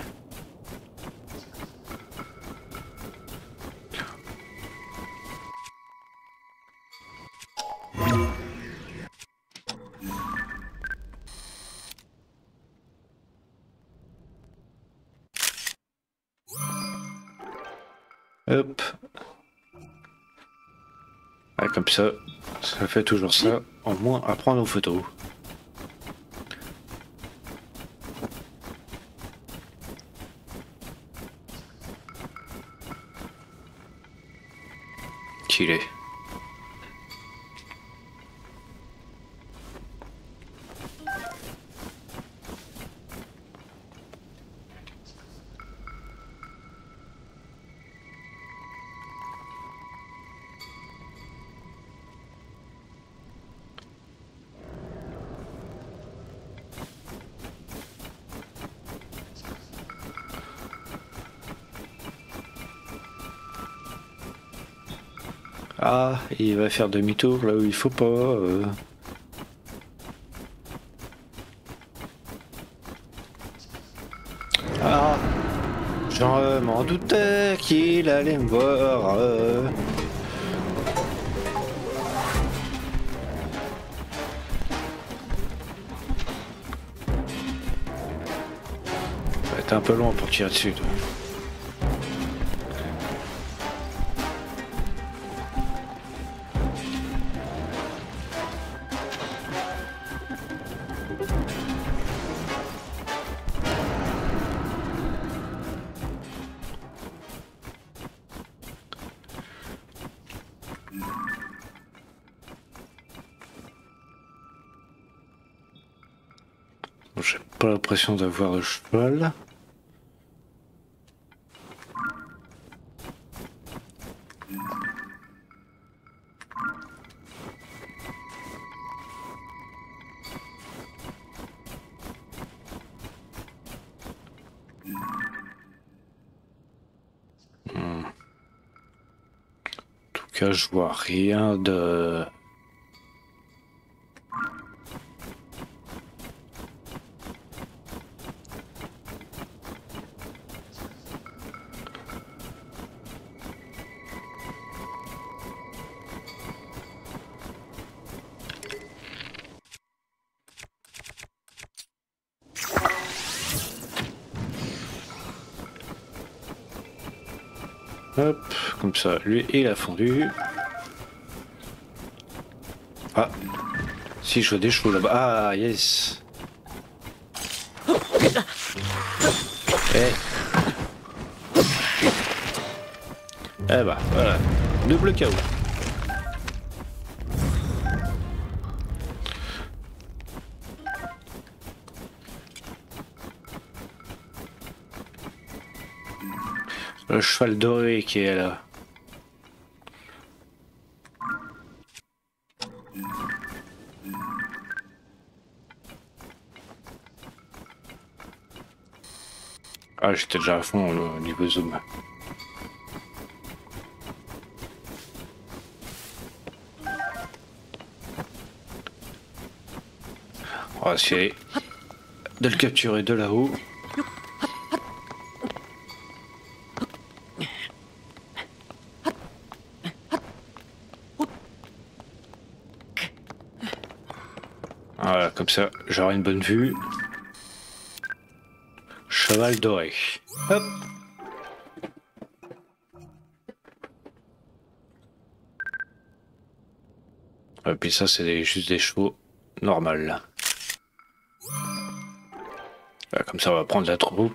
Hop. Ah, comme ça fait toujours ça, en moins à prendre aux photos. Qu'il est. Ah, il va faire demi-tour là où il faut pas. Ah, je m'en doutais qu'il allait me voir. Ça va être un peu loin pour tirer dessus, toi. J'ai pas l'impression d'avoir le cheval. En tout cas, je vois rien de... Hop, comme ça, lui, il a fondu. Ah, si je vois des chevaux là-bas. Ah, yes. Eh. Eh bah, voilà. Double KO. Le cheval doré qui est là. Ah, j'étais déjà à fond au niveau zoom. On va essayer de le capturer de là-haut. Voilà, comme ça, j'aurai une bonne vue. Cheval doré. Hop. Et puis ça, c'est juste des chevaux normales. Voilà, comme ça, on va prendre la troupe.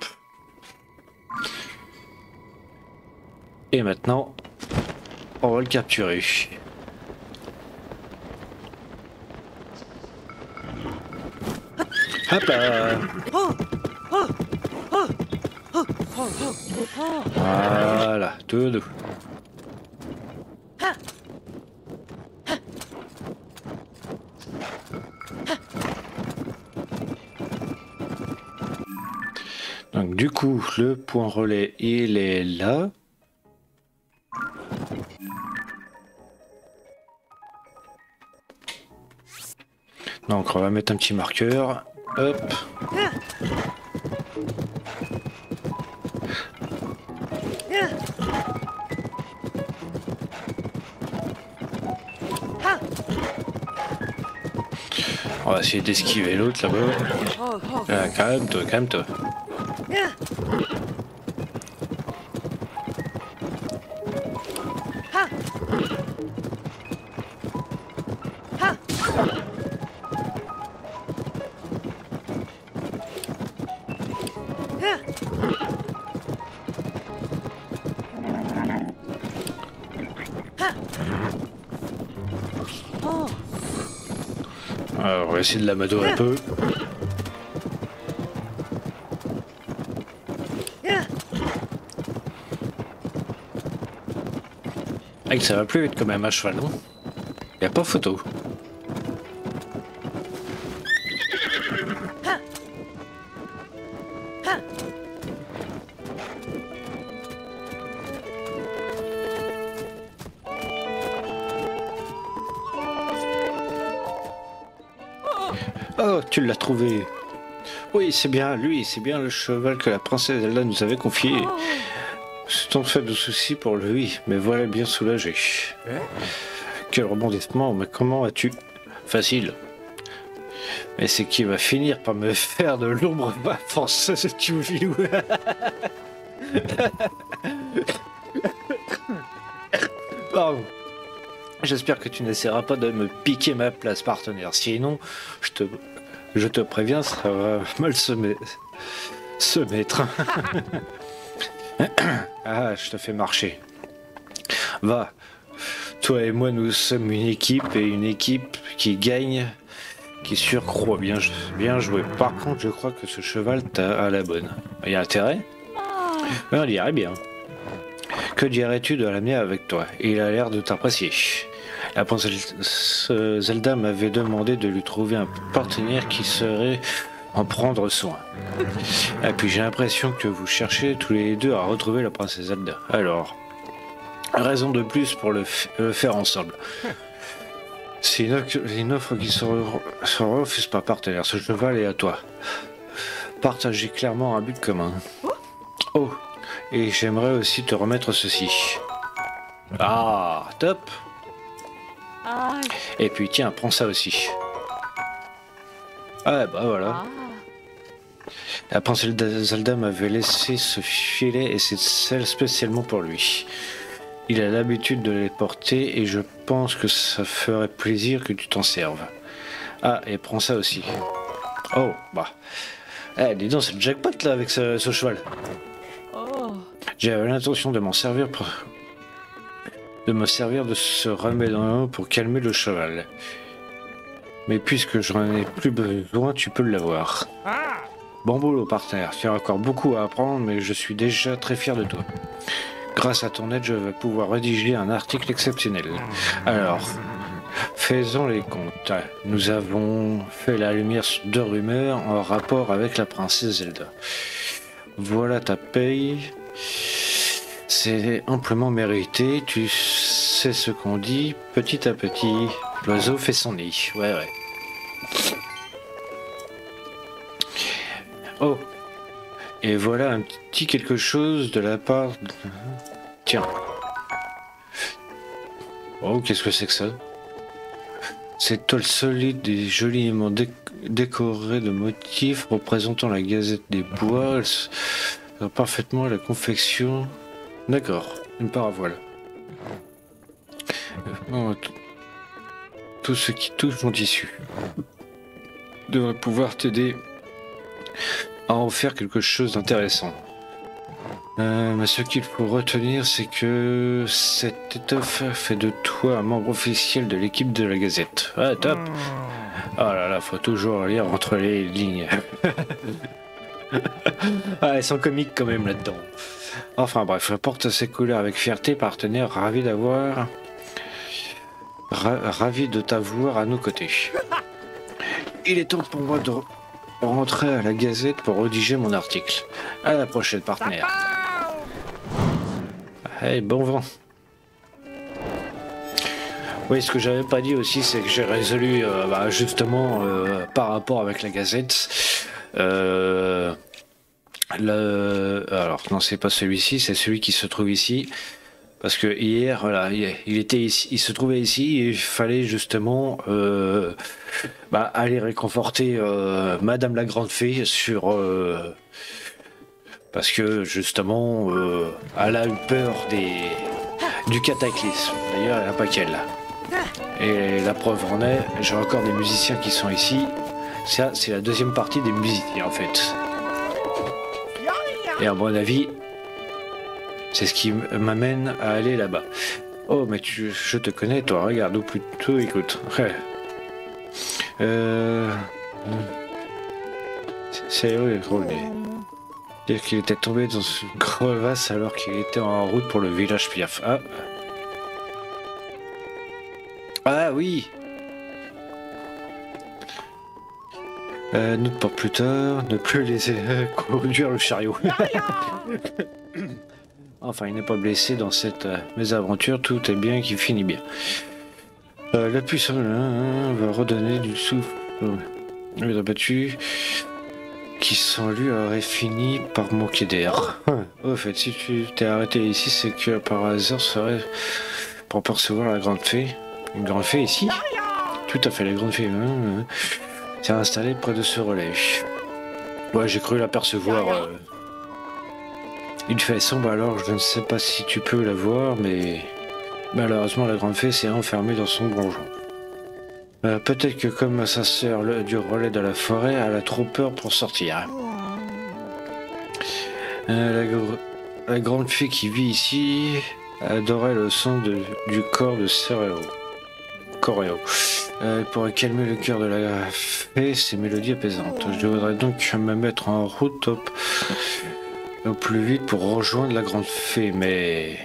Et maintenant, on va le capturer. Hop là. Voilà, tout doux. Donc du coup, le point relais, il est là. Donc on va mettre un petit marqueur. Hop. On va essayer d'esquiver l'autre là-bas. Ah, calme-toi, calme-toi. Alors, on va essayer de l'amadouer un peu. Ah, ça va plus vite quand même à cheval, non? Y a pas photo. Oh, tu l'as trouvé. Oui, c'est bien lui, c'est bien le cheval que la princesse Zelda nous avait confié. C'est tant fait de soucis pour lui, mais voilà bien soulagé. Quel rebondissement, mais comment as-tu... Facile. Mais c'est qui va finir par me faire de l'ombre ma force, ce filou. Pardon. J'espère que tu n'essaieras pas de me piquer ma place, partenaire. Sinon, je te préviens, ça va mal se mettre. Ah, je te fais marcher. Va. Toi et moi, nous sommes une équipe, et une équipe qui gagne, qui surcroît. Bien joué. Par contre, je crois que ce cheval t'a à la bonne. Il y a intérêt? On dirait bien. Que dirais-tu de l'amener avec toi? Il a l'air de t'apprécier. La princesse Zelda m'avait demandé de lui trouver un partenaire qui saurait en prendre soin. Et puis j'ai l'impression que vous cherchez tous les deux à retrouver la princesse Zelda. Alors, raison de plus pour le faire ensemble. C'est une offre qui se refuse pas, partenaire. Ce cheval est à toi. Partagez clairement un but commun. Oh, et j'aimerais aussi te remettre ceci. Ah, top. Et puis tiens, prends ça aussi. Ah bah voilà. La princesse Zelda m'avait laissé ce filet et c'est celle spécialement pour lui. Il a l'habitude de les porter et je pense que ça ferait plaisir que tu t'en serves. Ah, et prends ça aussi. Oh, bah. Eh, dis donc, c'est le jackpot là avec ce cheval. J'avais l'intention de m'en servir de ce remède en eau pour calmer le cheval. Mais puisque j'en ai plus besoin, tu peux l'avoir. Bon boulot, partenaire. Tu as encore beaucoup à apprendre, mais je suis déjà très fier de toi. Grâce à ton aide, je vais pouvoir rédiger un article exceptionnel. Alors, faisons les comptes. Nous avons fait la lumière sur 2 rumeurs en rapport avec la princesse Zelda. Voilà ta paye. C'est amplement mérité. Tu sais ce qu'on dit, petit à petit. L'oiseau fait son nid. Ouais. Oh, et voilà un petit quelque chose de la part... Tiens. Oh, qu'est-ce que c'est que ça? Cette toile solide et joliment décorée de motifs représentant la gazette des bois. Elle sert parfaitement à la confection. D'accord, une paravoile. Oh, tout ce qui touche mon tissu devrait pouvoir t'aider à en faire quelque chose d'intéressant. Mais ce qu'il faut retenir, c'est que cette étoffe fait de toi un membre officiel de l'équipe de la Gazette. Ah, top! Oh là là, faut toujours lire entre les lignes. Ah, elles sont comiques quand même là-dedans. Enfin bref, porte ses couleurs avec fierté, partenaire, ravi de t'avoir à nos côtés. Il est temps pour moi de rentrer à la Gazette pour rédiger mon article. À la prochaine, partenaire. Hey, bon vent. Oui, ce que j'avais pas dit aussi, c'est que j'ai résolu, justement, par rapport avec la Gazette, alors non, c'est pas celui-ci, c'est celui qui se trouve ici. Parce que hier, voilà, il était ici, il se trouvait ici et il fallait justement aller réconforter Madame la Grande Fée sur parce que justement elle a eu peur du cataclysme. D'ailleurs, elle n'a pas qu'elle là. Et la preuve en est, j'ai encore des musiciens qui sont ici. Ça, c'est la deuxième partie des musiciens en fait. Et à mon avis, c'est ce qui m'amène à aller là-bas. Oh, mais je te connais, toi. Regarde, ou plutôt, écoute. Ouais. C'est drôle. Dire qu'il était tombé dans une crevasse alors qu'il était en route pour le village Piaf. Ah. Ah oui. Note pour plus tard, ne plus laisser conduire le chariot. Enfin, il n'est pas blessé dans cette mésaventure, tout est bien qui finit bien. La puissance va redonner du souffle. Les abattus qui sans lui aurait fini par manquer d'air. Au fait, si tu t'es arrêté ici, c'est que par hasard serait pour percevoir la grande fée. Une grande fée ici? Tout à fait, la grande fée s'est installée près de ce relais. Ouais, j'ai cru l'apercevoir. Une fée sombre, alors je ne sais pas si tu peux la voir, mais malheureusement la grande fée s'est enfermée dans son donjon. Peut-être que comme sa sœur du relais de la forêt, elle a trop peur pour sortir. La grande fée qui vit ici adorait le son du corps de Coréo. Pour calmer le cœur de la fée, ces mélodies apaisantes. Je devrais donc me mettre en route au plus vite pour rejoindre la grande fée, mais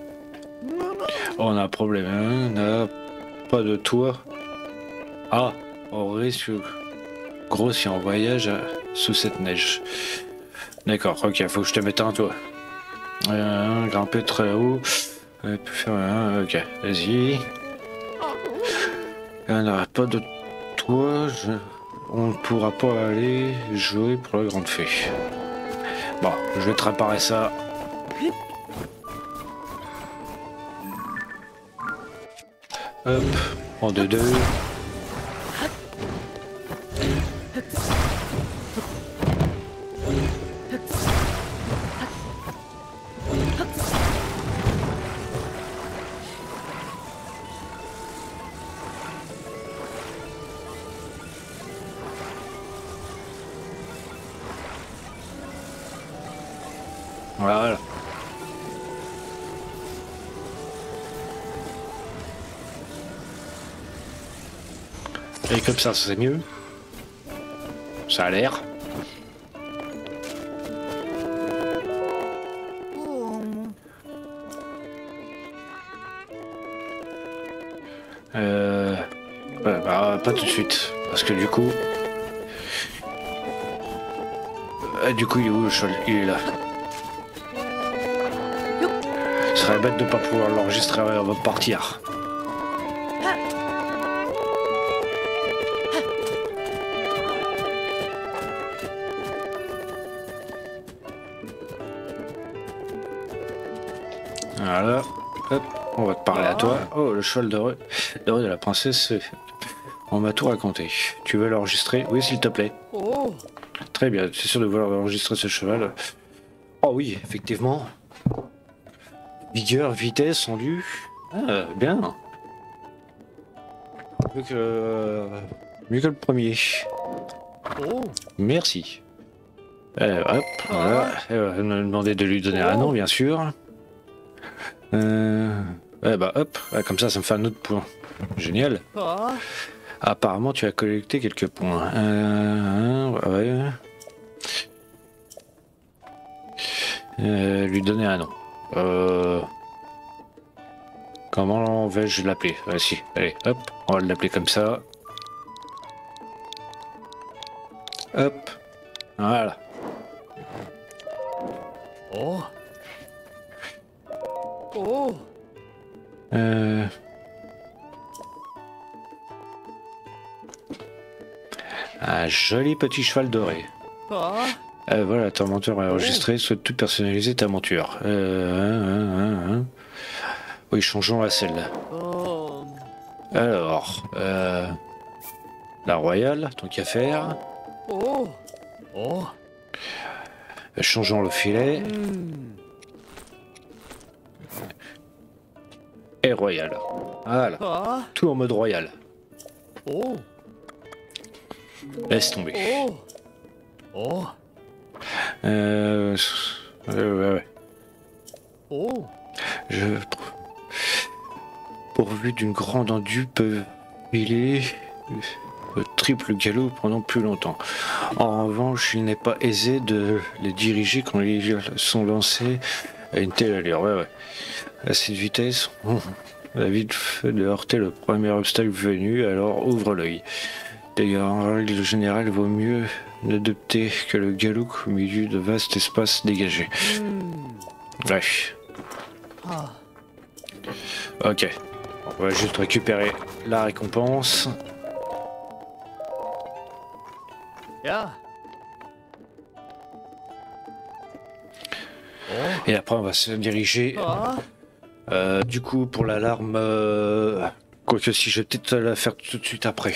on a un problème, hein, on n'a pas de toit. Ah, on risque gros si on voyage sous cette neige. D'accord, ok, faut que je te mette un toit. Grimper très haut. Ok, vas-y. On n'aura pas de toit, on ne pourra pas aller jouer pour la grande fée. Bon, je vais te réparer ça. Hop, en deux. Voilà. Et comme ça, c'est mieux. Ça a l'air. Pas tout de suite. Parce que du coup... il est où le cheval? Il est là. Ce serait bête de ne pas pouvoir l'enregistrer avant de partir. Voilà. Hop, on va te parler à toi. Oh, le cheval doré de la princesse. On m'a tout raconté. Tu veux l'enregistrer? Oui, s'il te plaît. Oh. Très bien, c'est sûr de vouloir enregistrer ce cheval. Oh oui, effectivement. Vigueur, vitesse, rendu. Ah, bien. Mieux que le premier. Oh. Merci. Hop, voilà. Elle va me demander de lui donner un nom, bien sûr. Bah hop, comme ça me fait un autre point. Génial. Ah. Apparemment, tu as collecté quelques points. Ouais. Lui donner un nom. Comment vais-je l'appeler? Si, allez, hop, on va l'appeler comme ça. Hop, voilà. Oh. Oh. Un joli petit cheval doré. Ah. Voilà, ton monteur est enregistré, souhaite tout personnaliser ta monture. Oui, changeons la selle. Oh. Alors, la royale, tant qu'à faire. Oh. Oh. Changeons le filet. Et royal. Voilà, Ah. tout en mode royal. Oh. Laisse tomber. Oh. Oh. Ouais. Oh. Je... Pourvu d'une grande endupe pilée, le triple galop pendant plus longtemps. En revanche, il n'est pas aisé de les diriger quand ils sont lancés à une telle allure. Ouais. À cette vitesse, on a vite fait de heurter le premier obstacle venu, alors ouvre l'œil. D'ailleurs, en règle générale, il vaut mieux n'adopter que le galop au milieu de vastes espaces dégagés. Ouais. Ok. On va juste récupérer la récompense. Yeah. Et après, on va se diriger. Ah. Du coup, pour l'alarme, quoique si je vais peut-être la faire tout de suite après.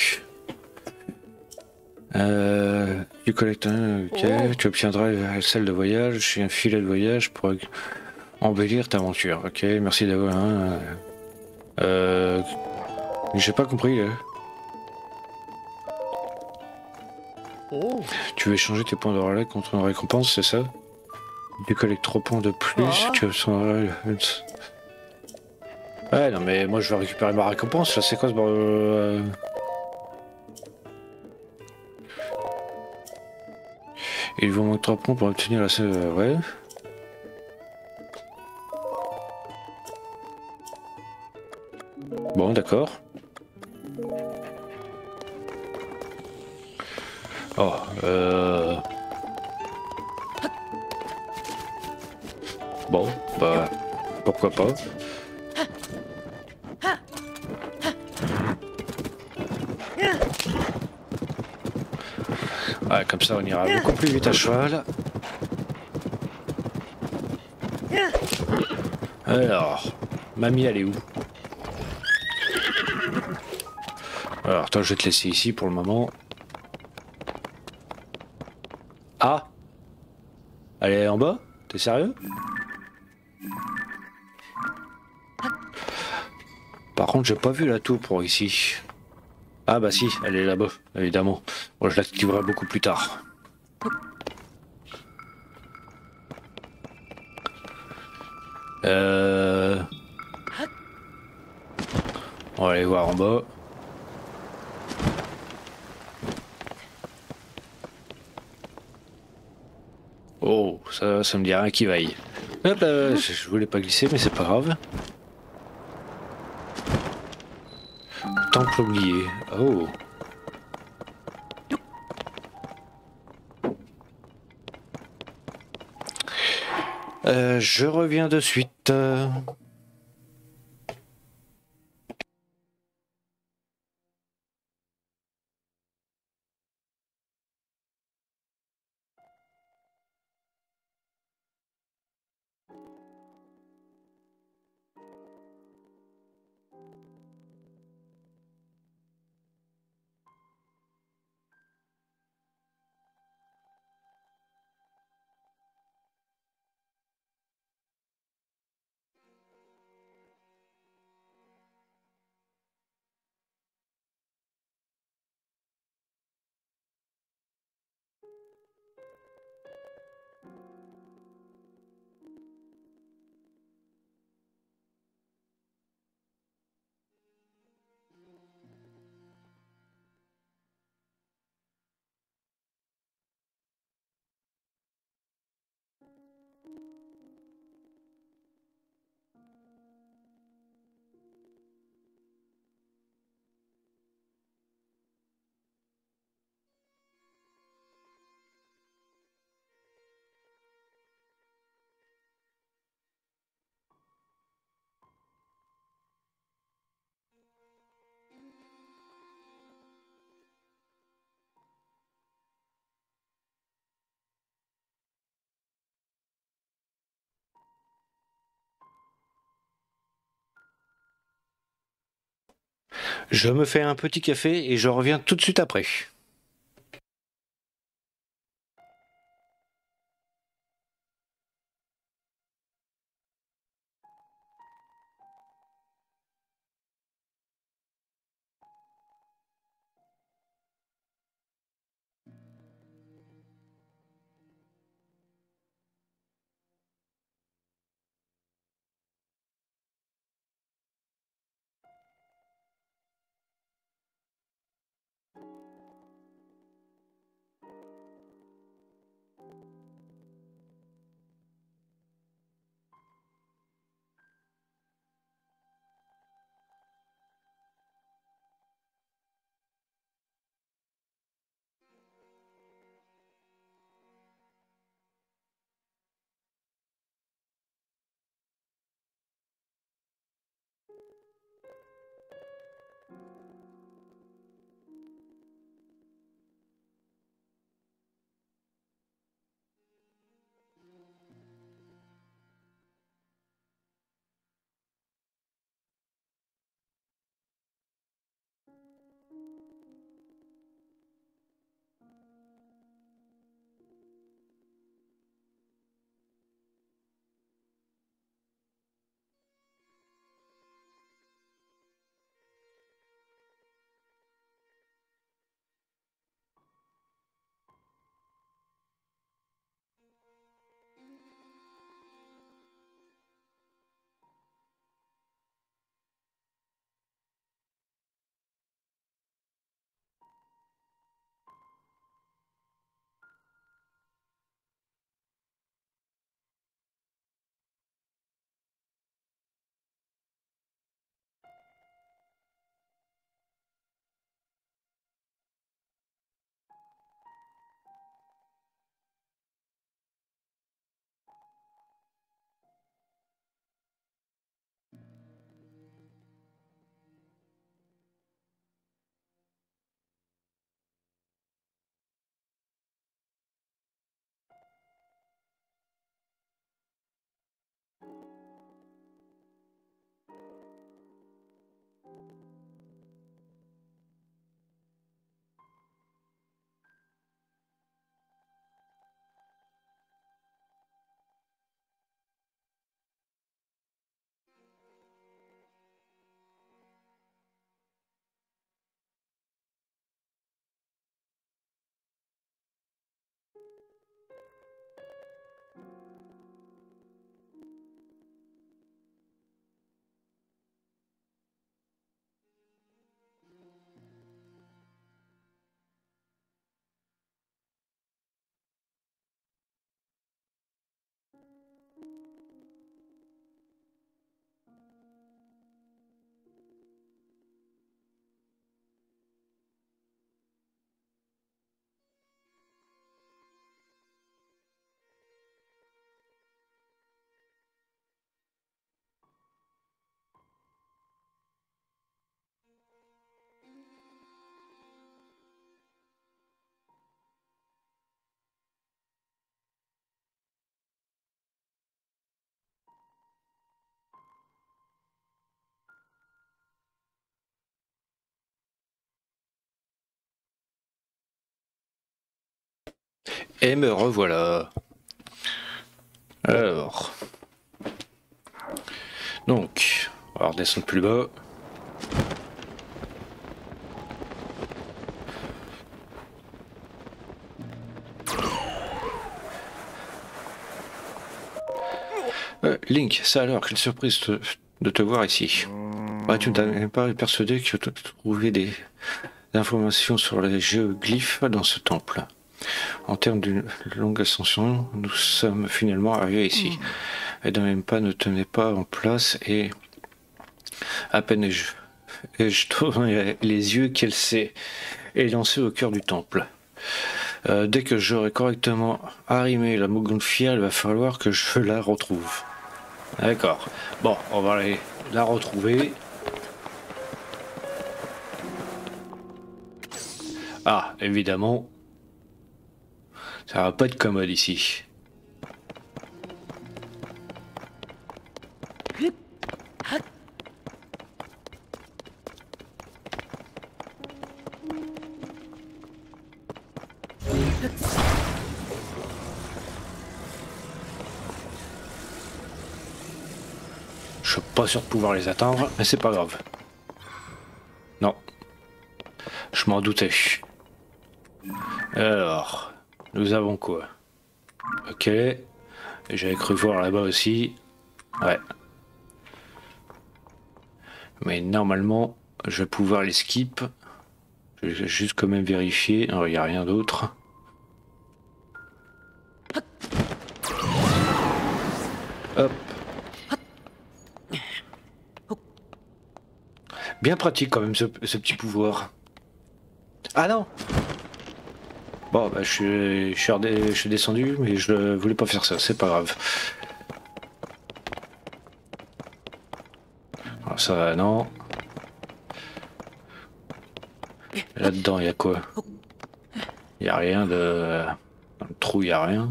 Tu collectes un, ok. Tu obtiendras la salle de voyage et un filet de voyage pour embellir ta aventure. Ok, merci d'avoir. J'ai pas compris. Oh. Tu veux échanger tes points de relais contre une récompense, c'est ça? Tu collectes 3 points de plus, tu obtiendras. Ouais, non, mais moi je vais récupérer ma récompense. Là, c'est quoi ce. Il vous manque 3 points pour obtenir la salle. Ouais. Bon, d'accord. Oh, Bon, bah, pourquoi pas. Ouais, comme ça on ira beaucoup plus vite à cheval. Alors, mamie, elle est où? Alors, toi, je vais te laisser ici pour le moment. Ah! Elle est en bas? T'es sérieux? Par contre, j'ai pas vu la tour pour ici. Ah bah si, elle est là-bas, évidemment. Moi, je l'activerai beaucoup plus tard. On va aller voir en bas. Oh, ça me dit rien qui vaille. Hop là, je voulais pas glisser, mais c'est pas grave. Temple oublié. Oh. Je reviens de suite. Je me fais un petit café et je reviens tout de suite après. Et me revoilà. Alors. Donc, on va redescendre plus bas. Link, ça alors, quelle surprise de te voir ici. Ah, tu n'as pas persuadé que tu trouvais des informations sur les géoglyphes dans ce temple. En termes d'une longue ascension, nous sommes finalement arrivés ici. Et de même pas ne tenait pas en place et à peine ai-je tourné les yeux qu'elle s'est élancée au cœur du temple. Dès que j'aurai correctement arrimé la montgolfière, il va falloir que je la retrouve. D'accord. Bon, on va aller la retrouver. Ah, évidemment, ça va pas être commode ici. Je suis pas sûr de pouvoir les atteindre, mais c'est pas grave. Non. Je m'en doutais. Alors, nous avons quoi? Ok. J'avais cru voir là-bas aussi. Ouais. Mais normalement, je vais pouvoir les skip. Je vais juste quand même vérifier. Non, il n'y a rien d'autre. Hop. Bien pratique quand même ce petit pouvoir. Ah non! Bon, bah je suis descendu, mais je voulais pas faire ça, c'est pas grave. Alors ça, non. Là-dedans, il y a quoi? Il n'y a rien de... Dans le trou, il n'y a rien.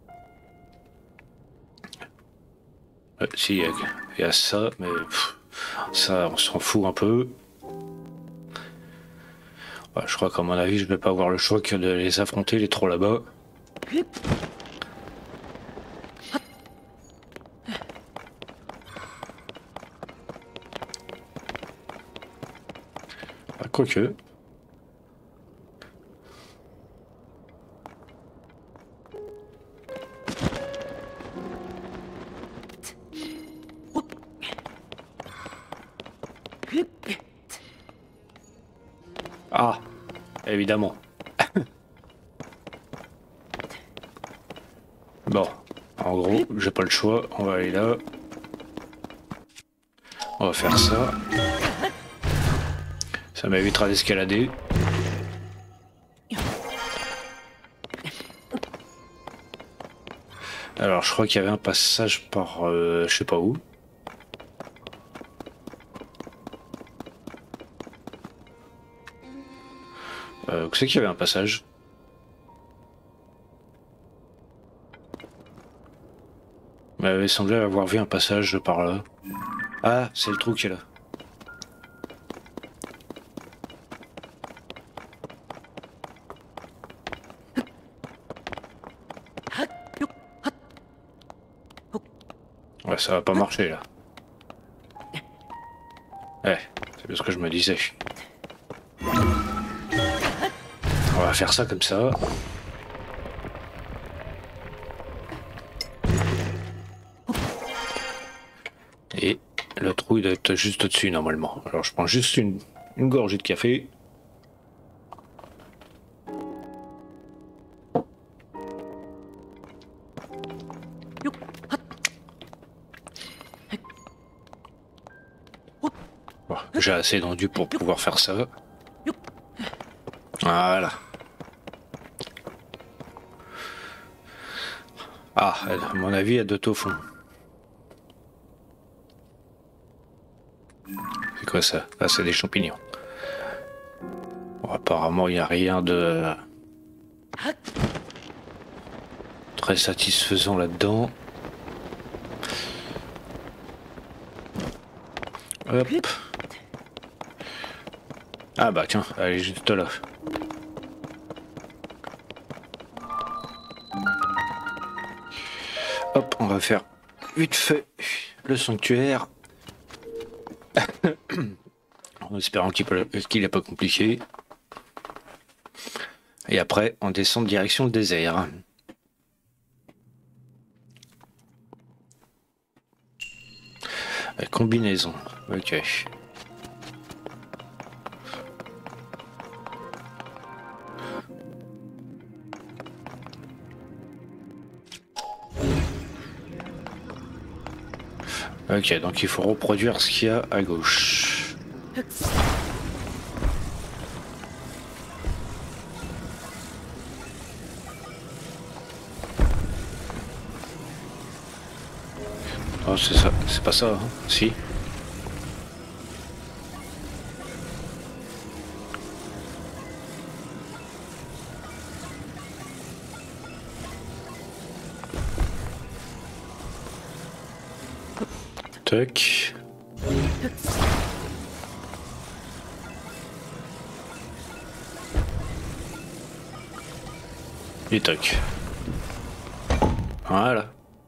Si, il y a ça, mais ça, on s'en fout un peu. Ouais, je crois qu'à mon avis, je vais pas avoir le choix que de les affronter, les trolls là-bas. Ah, quoique. Ah, évidemment. Bon, en gros, j'ai pas le choix, on va aller là. On va faire ça. Ça m'évitera d'escalader. Alors, je crois qu'il y avait un passage par... je sais pas où. Où c'est qu'il y avait un passage? Il m'avait semblé avoir vu un passage par là. Ah, c'est le trou qui est là. Ouais, ça va pas marcher là. Ouais, c'est bien ce que je me disais. On va faire ça comme ça. Et le trou il doit être juste au-dessus normalement. Alors je prends juste une gorgée de café. Bon, j'ai assez d'endu pour pouvoir faire ça. Voilà. Ah, à mon avis, elle doit être au fond. C'est quoi ça? Ah, c'est des champignons. Bon, apparemment, il n'y a rien de très satisfaisant là-dedans. Hop. Ah bah tiens, elle est juste là. va faire vite fait le sanctuaire. En espérant qu'il n'est pas compliqué. Et après, on descend direction le désert. Combinaison. Ok. Ok, donc il faut reproduire ce qu'il y a à gauche. Oh, c'est ça, c'est pas ça, hein. Si. Tac. Et tac. Voilà.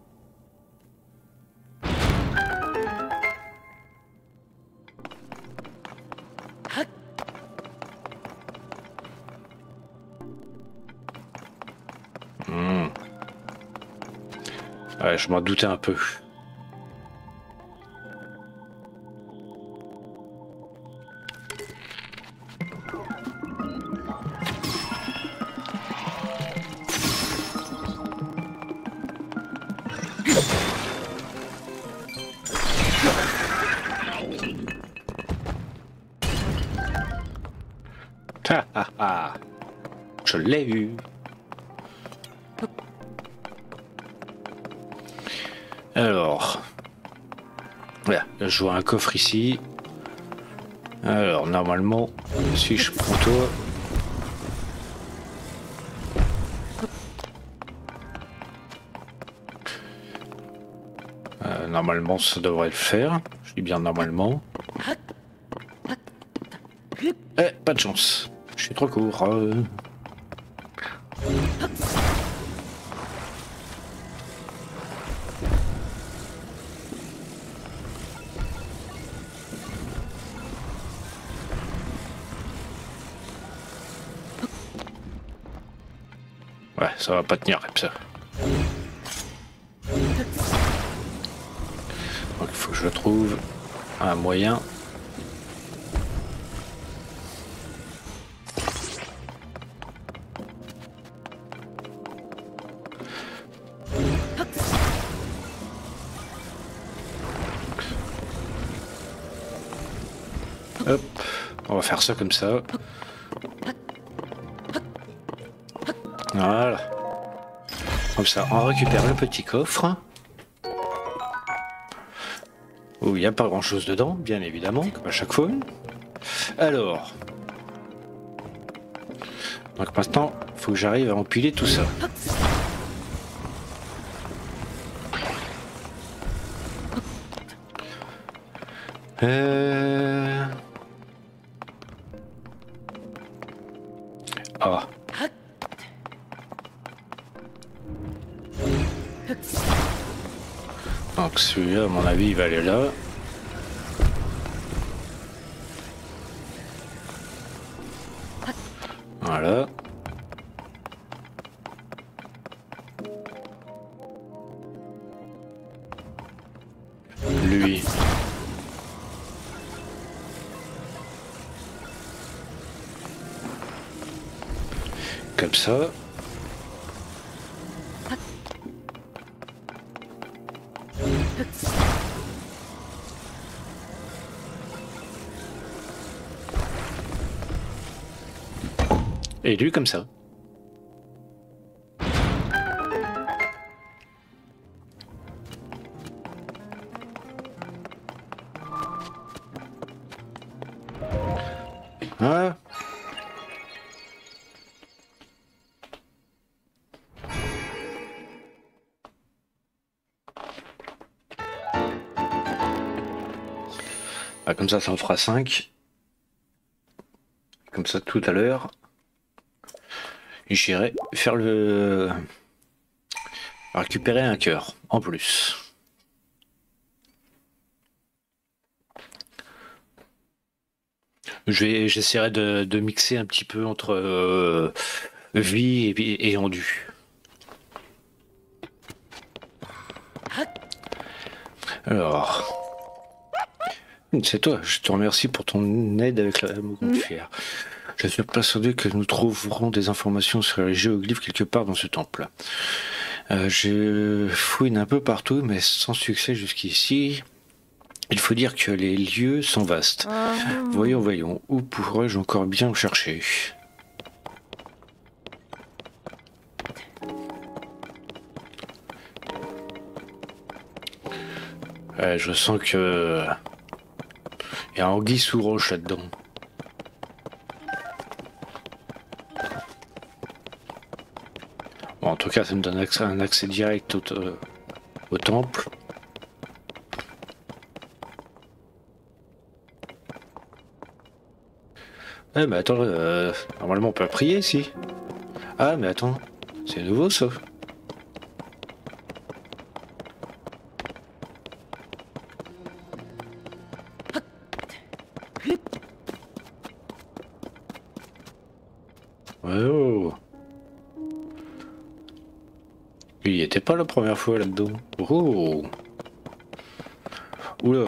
Ouais, je m'en doutais un peu. Ah ah ah. Je l'ai eu. Alors, voilà, je vois un coffre ici. Alors, normalement, si je prends toi... normalement, ça devrait le faire. Je dis bien normalement. Eh, pas de chance. Je suis trop court. Ouais, ça va pas tenir comme ça. Donc il faut que je trouve un moyen. Hop, on va faire ça comme ça. Voilà. Comme ça, on récupère le petit coffre. Où il n'y a pas grand chose dedans, bien évidemment, comme à chaque fois. Alors. Donc maintenant, il faut que j'arrive à empiler tout ça. Ah. Donc celui-là, à mon avis, il va aller là. Voilà. Lui. Comme ça. Et lui comme ça. Voilà. Ah, comme ça en fera 5. Comme ça tout à l'heure. J'irai faire Récupérer un cœur, en plus. J'essaierai de mixer un petit peu entre vie et endu. Alors, c'est toi, je te remercie pour ton aide avec la montgolfière. Je suis persuadé que nous trouverons des informations sur les géoglyphes quelque part dans ce temple. Je fouine un peu partout, mais sans succès jusqu'ici. Il faut dire que les lieux sont vastes. Voyons, voyons, où pourrais-je encore bien chercher? Je sens que il y a anguille sous roche là-dedans. Bon, en tout cas, ça me donne un accès direct au temple. Eh mais attends, normalement on peut prier ici. Ah mais attends, c'est nouveau ça. Oh. Il y était pas la première fois là-dedans. Oh. Oula.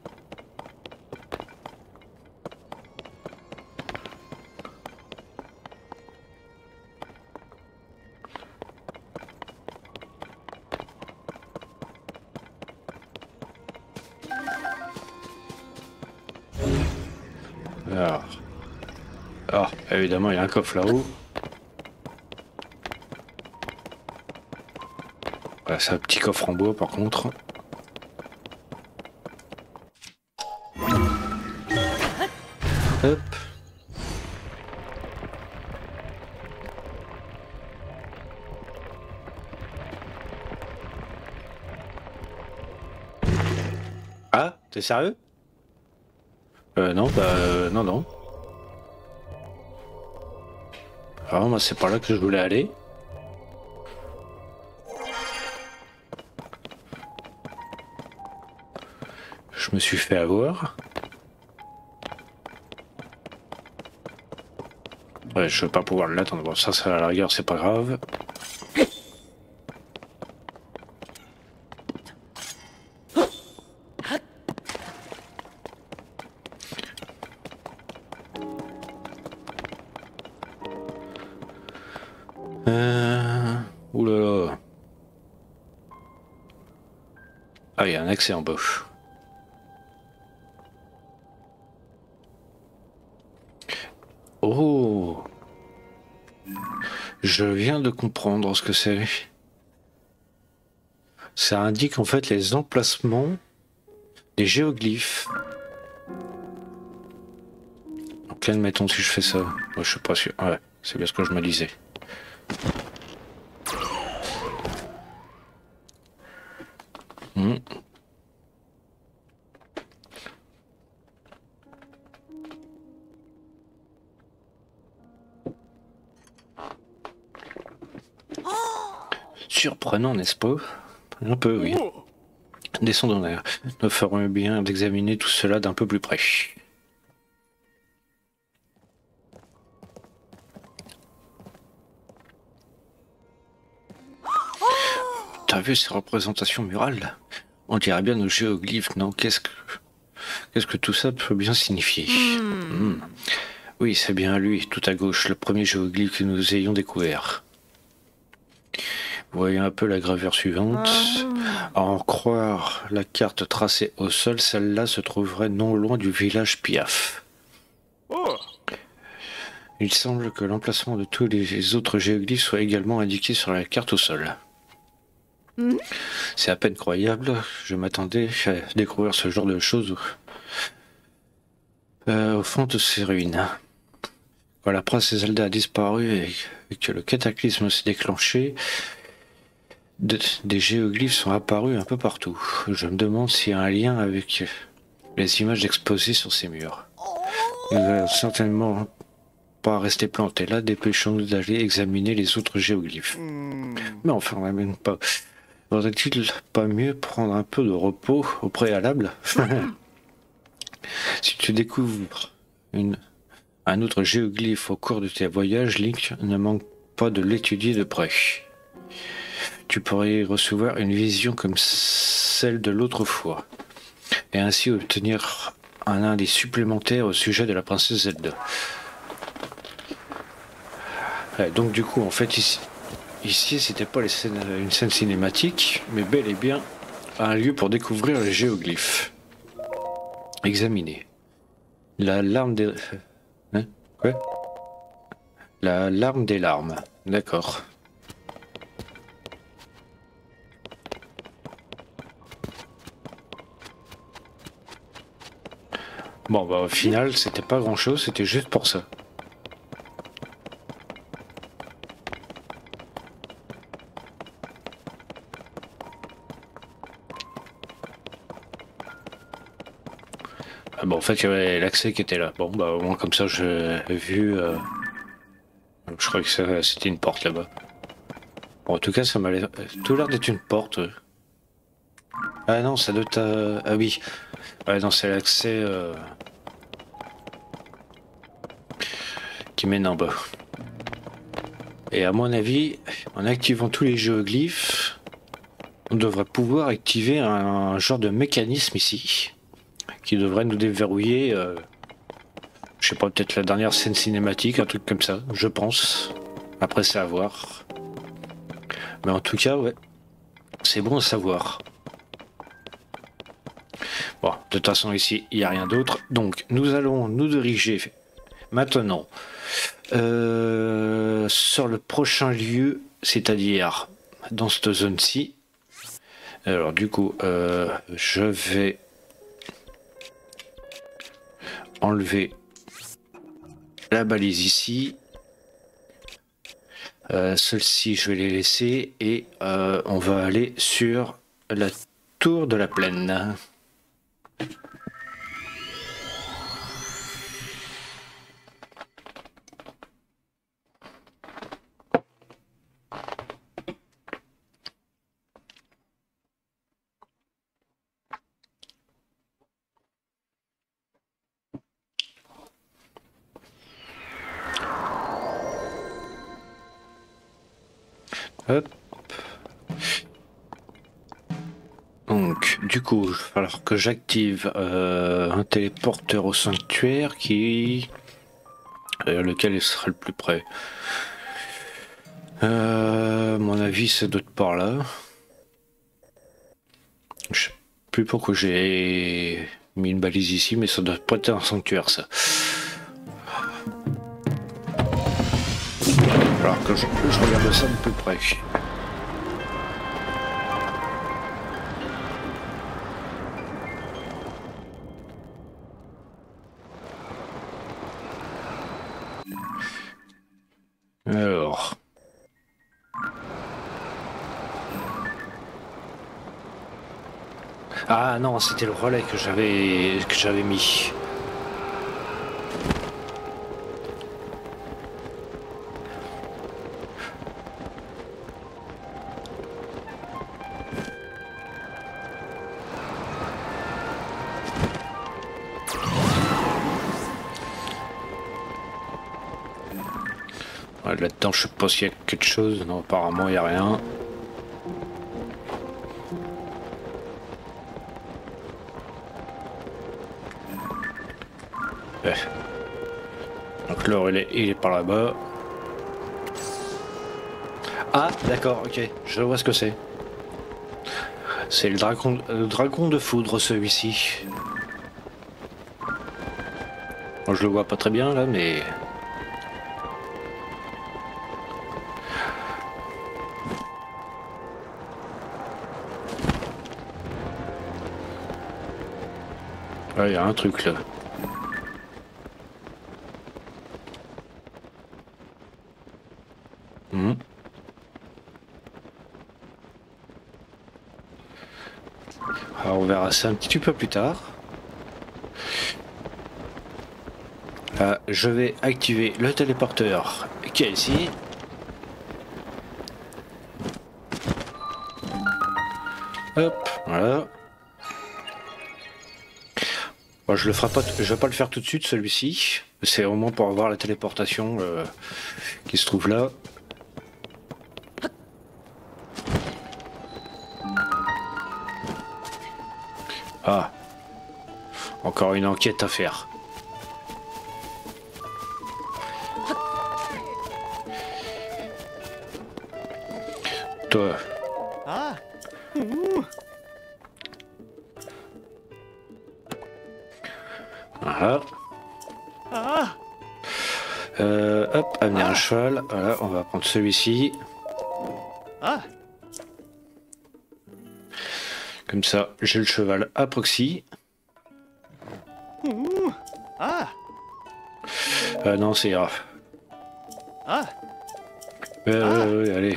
Alors, évidemment, il y a un coffre là-haut. Voilà, c'est un petit coffre en bois par contre. Hop. Ah, t'es sérieux? Non, non, non. Alors, moi, c'est par là que je voulais aller. Je me suis fait avoir. Ouais, je vais pas pouvoir l'attendre. Bon, ça à la rigueur, c'est pas grave. Ouh là là. Ah, il y a un accès en bas. Oh. Je viens de comprendre ce que c'est. Ça indique en fait les emplacements des géoglyphes. Donc là, admettons si je fais ça. Moi, je suis pas sûr. Ouais, c'est bien ce que je me disais. Surprenant, n'est-ce pas? Un peu, oui. Descendons là. Nous ferons bien d'examiner tout cela d'un peu plus près. T'as vu ces représentations murales? On dirait bien nos géoglyphes, non? Qu'est-ce que tout ça peut bien signifier? Oui, c'est bien lui, tout à gauche, le premier géoglyphe que nous ayons découvert. Voyons un peu la gravure suivante. À en croire la carte tracée au sol, celle-là se trouverait non loin du village Piaf. Il semble que l'emplacement de tous les autres géoglyphes soit également indiqué sur la carte au sol. C'est à peine croyable, je m'attendais à découvrir ce genre de choses au fond de ces ruines. Quand la princesse Zelda a disparu et que le cataclysme s'est déclenché, des géoglyphes sont apparus un peu partout. Je me demande s'il y a un lien avec les images exposées sur ces murs. Il va certainement pas rester plantés là, dépêchons-nous d'aller examiner les autres géoglyphes. Mais enfin, on n'amène pas. Vaudrait-il pas mieux prendre un peu de repos au préalable? Si tu découvres un autre géoglyphe au cours de tes voyages, Link ne manque pas de l'étudier de près. Tu pourrais recevoir une vision comme celle de l'autre fois, et ainsi obtenir un indice supplémentaire au sujet de la princesse Zelda. Ouais, donc du coup, en fait, ici c'était pas une scène cinématique, mais bel et bien un lieu pour découvrir les géoglyphes. Examiner. La larme des... Hein? Quoi? La larme des larmes. D'accord. Bon, bah au final, c'était pas grand-chose, c'était juste pour ça. Ah bon, en fait, il y avait l'accès qui était là. Bon, bah au moins comme ça, j'ai vu... Je crois que c'était une porte là-bas. Bon, en tout cas, ça m'a tout l'air d'être une porte. Ah non, ça doit être... Ah oui. Ouais, non, c'est l'accès qui mène en bas. Et à mon avis, en activant tous les géoglyphes, on devrait pouvoir activer un genre de mécanisme ici, qui devrait nous déverrouiller, je sais pas, peut-être la dernière scène cinématique, un truc comme ça, je pense. Après, c'est à voir. Mais en tout cas, ouais, c'est bon à savoir. Bon, de toute façon, ici, il n'y a rien d'autre. Donc, nous allons nous diriger maintenant sur le prochain lieu, c'est-à-dire dans cette zone-ci. Alors, du coup, je vais enlever la balise ici. Celles-ci, je vais les laisser et on va aller sur la tour de la plaine. Hop. Donc, du coup, il va falloir que j'active un téléporteur au sanctuaire lequel sera le plus près. À mon avis, c'est d'autre part là. Je sais plus pourquoi j'ai mis une balise ici, mais ça doit pas être un sanctuaire, ça. Alors que je regarde ça de plus près. Alors. Ah non, c'était le relais que j'avais mis. Ouais, là-dedans, je sais pas s'il y a quelque chose. Non, apparemment, il n'y a rien. Ouais. Donc l'or, il est par là-bas. Ah, d'accord, ok. Je vois ce que c'est. C'est le dragon de foudre, celui-ci. Bon, je le vois pas très bien, là, mais... Ah, il y a un truc, là. Alors on verra ça un petit peu plus tard. Je vais activer le téléporteur qui est ici. Hop, voilà. Bon, je le ferai pas, je vais pas le faire tout de suite celui-ci. C'est au moins pour avoir la téléportation qui se trouve là. Ah, encore une enquête à faire. Toi. Ah. Voilà. Ah. Hop, amener un cheval. Voilà, on va prendre celui-ci. Ah. Comme ça, j'ai le cheval à proxy. Ah. Non, c'est grave. Ah. Oui, allez.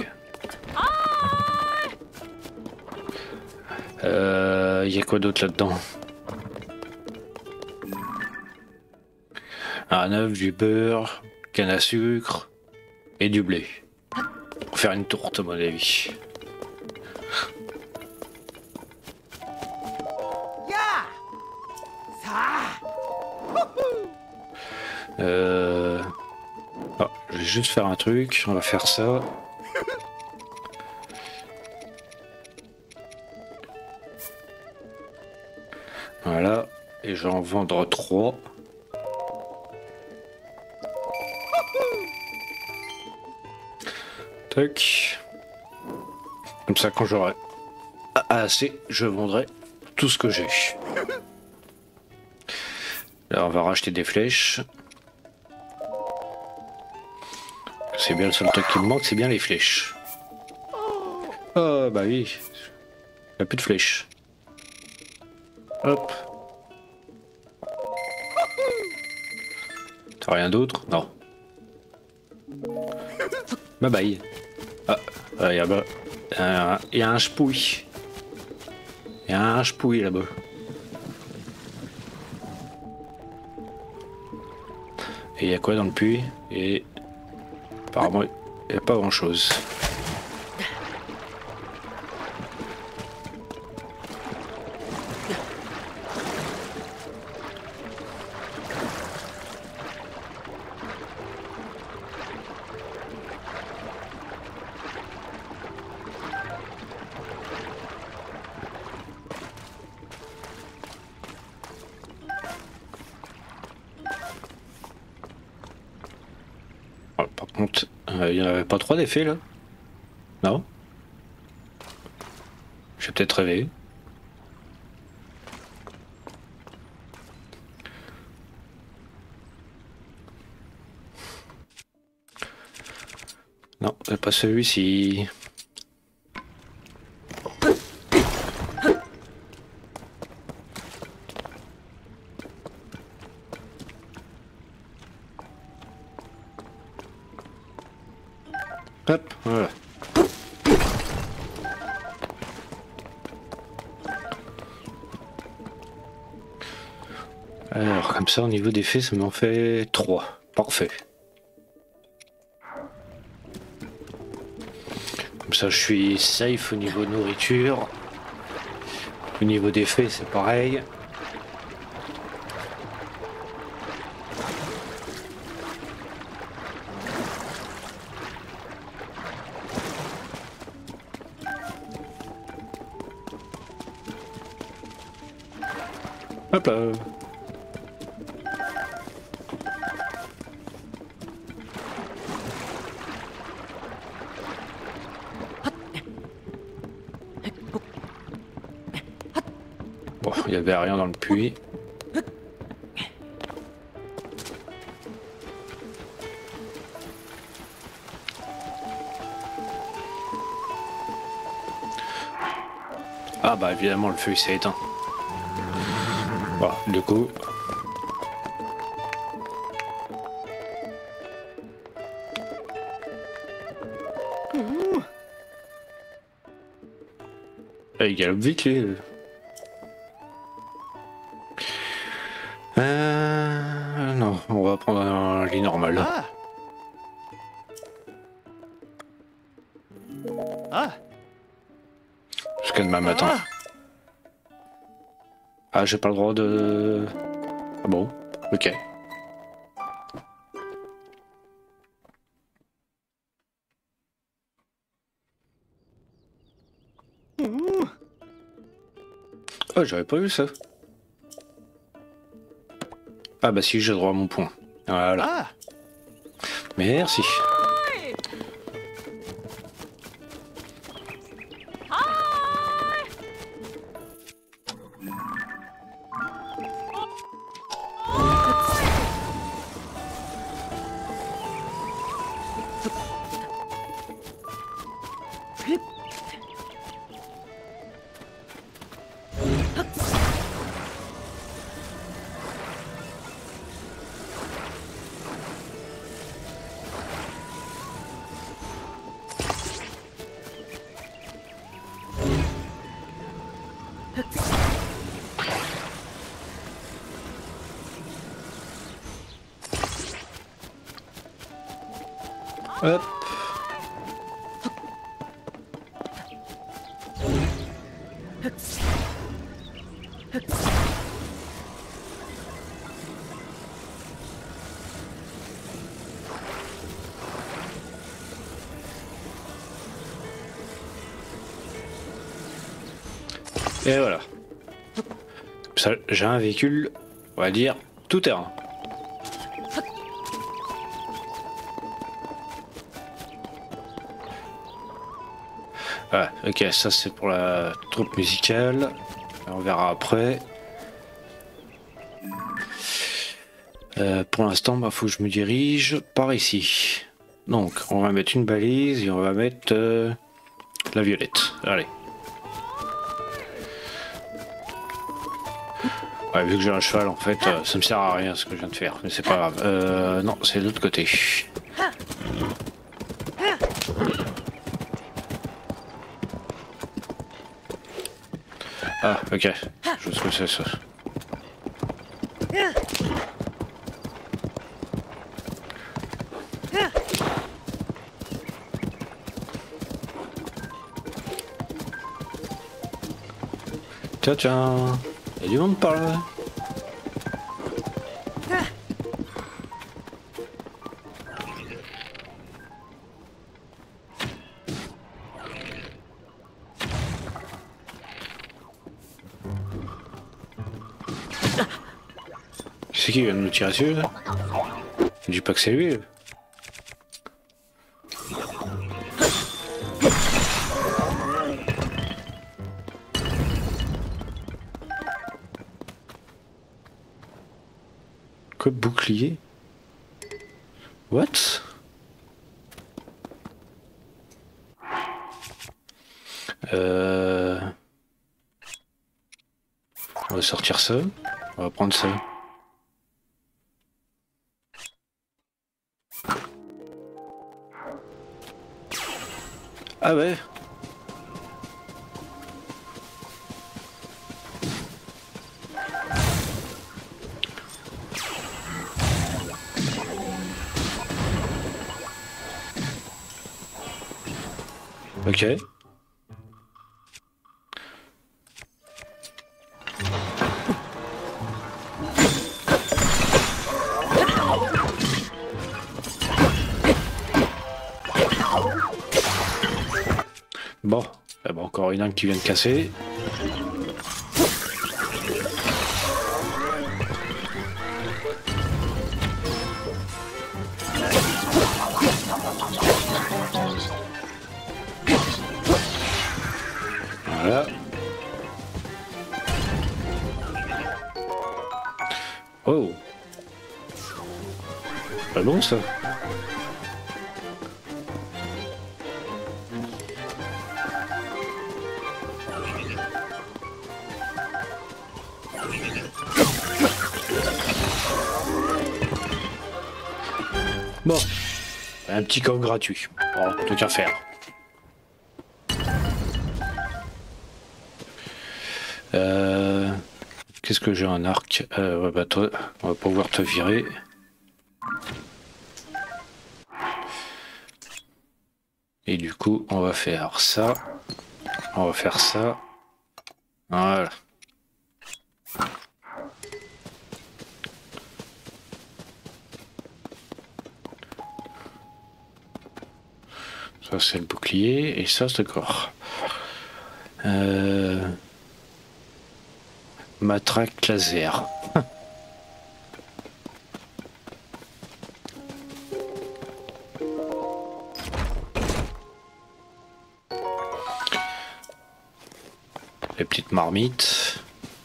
Y a quoi d'autre là-dedans? Un œuf, du beurre, canne à sucre et du blé. Pour faire une tourte, à mon avis. Ah, je vais juste faire un truc. On va faire ça. Voilà. Et je vais en vendre 3. Tac. Comme ça, quand j'aurai assez, je vendrai tout ce que j'ai. Là, on va racheter des flèches. C'est bien le seul truc qui me manque, c'est bien les flèches. Oh, bah oui. Il n'y a plus de flèches. Hop. T'as rien d'autre? Non. Bye bye. Ah, il y a un chepouille. Il y a un chepouille là-bas. Et il y a quoi dans le puits? Et apparemment, il n'y a pas grand-chose. Oh, par contre, il n'y en avait pas 3 d'effets là? Non? J'ai peut-être rêvé. Non, c'est pas celui-ci. Hop, voilà. Alors, comme ça, au niveau des faits, ça m'en fait 3. Parfait. Comme ça, je suis safe au niveau nourriture. Au niveau des faits, c'est pareil. Hop là. Bon, il n'y avait rien dans le puits. Ah bah évidemment le feu s'est éteint. Bon, du coup. Ah, il galope vite lui. Non, on va prendre normal. Ah. Ah. Jusqu'à demain matin. Ah. Ah, j'ai pas le droit de... Ah bon, ok. Ouh. Oh, j'avais pas vu ça. Ah bah si, j'ai droit à mon point. Voilà. Ah. Merci. Hop. Et voilà. Ça, j'ai un véhicule, on va dire, tout terrain. Ah, ok, ça c'est pour la troupe musicale. On verra après. Pour l'instant, bah, faut que je me dirige par ici. Donc, on va mettre une balise et on va mettre la violette. Allez. Ouais, vu que j'ai un cheval, en fait, ça me sert à rien ce que je viens de faire, mais c'est pas grave. Non, c'est de l'autre côté. Ah, ok. Je sais ce que c'est ça. Tiens, tiens. Il y a du monde par là. C'est qui vient de nous tirer dessus là? Je dis pas que c'est lui. Là. Quoi, bouclier? What? On va sortir ça. On va prendre ça. Ah ouais. Ok. Bon, eh ben, encore une arme qui vient de casser. Voilà. Oh. Pas bon ça. Bon, un petit coffre gratuit. Bon, tout qu'à faire. Qu'est-ce que j'ai un arc? Ouais, bah toi, on va pouvoir te virer. Et du coup, on va faire ça. On va faire ça. Voilà. Ça, c'est le bouclier. Et ça, c'est le corps. Matraque laser. Les petites marmites.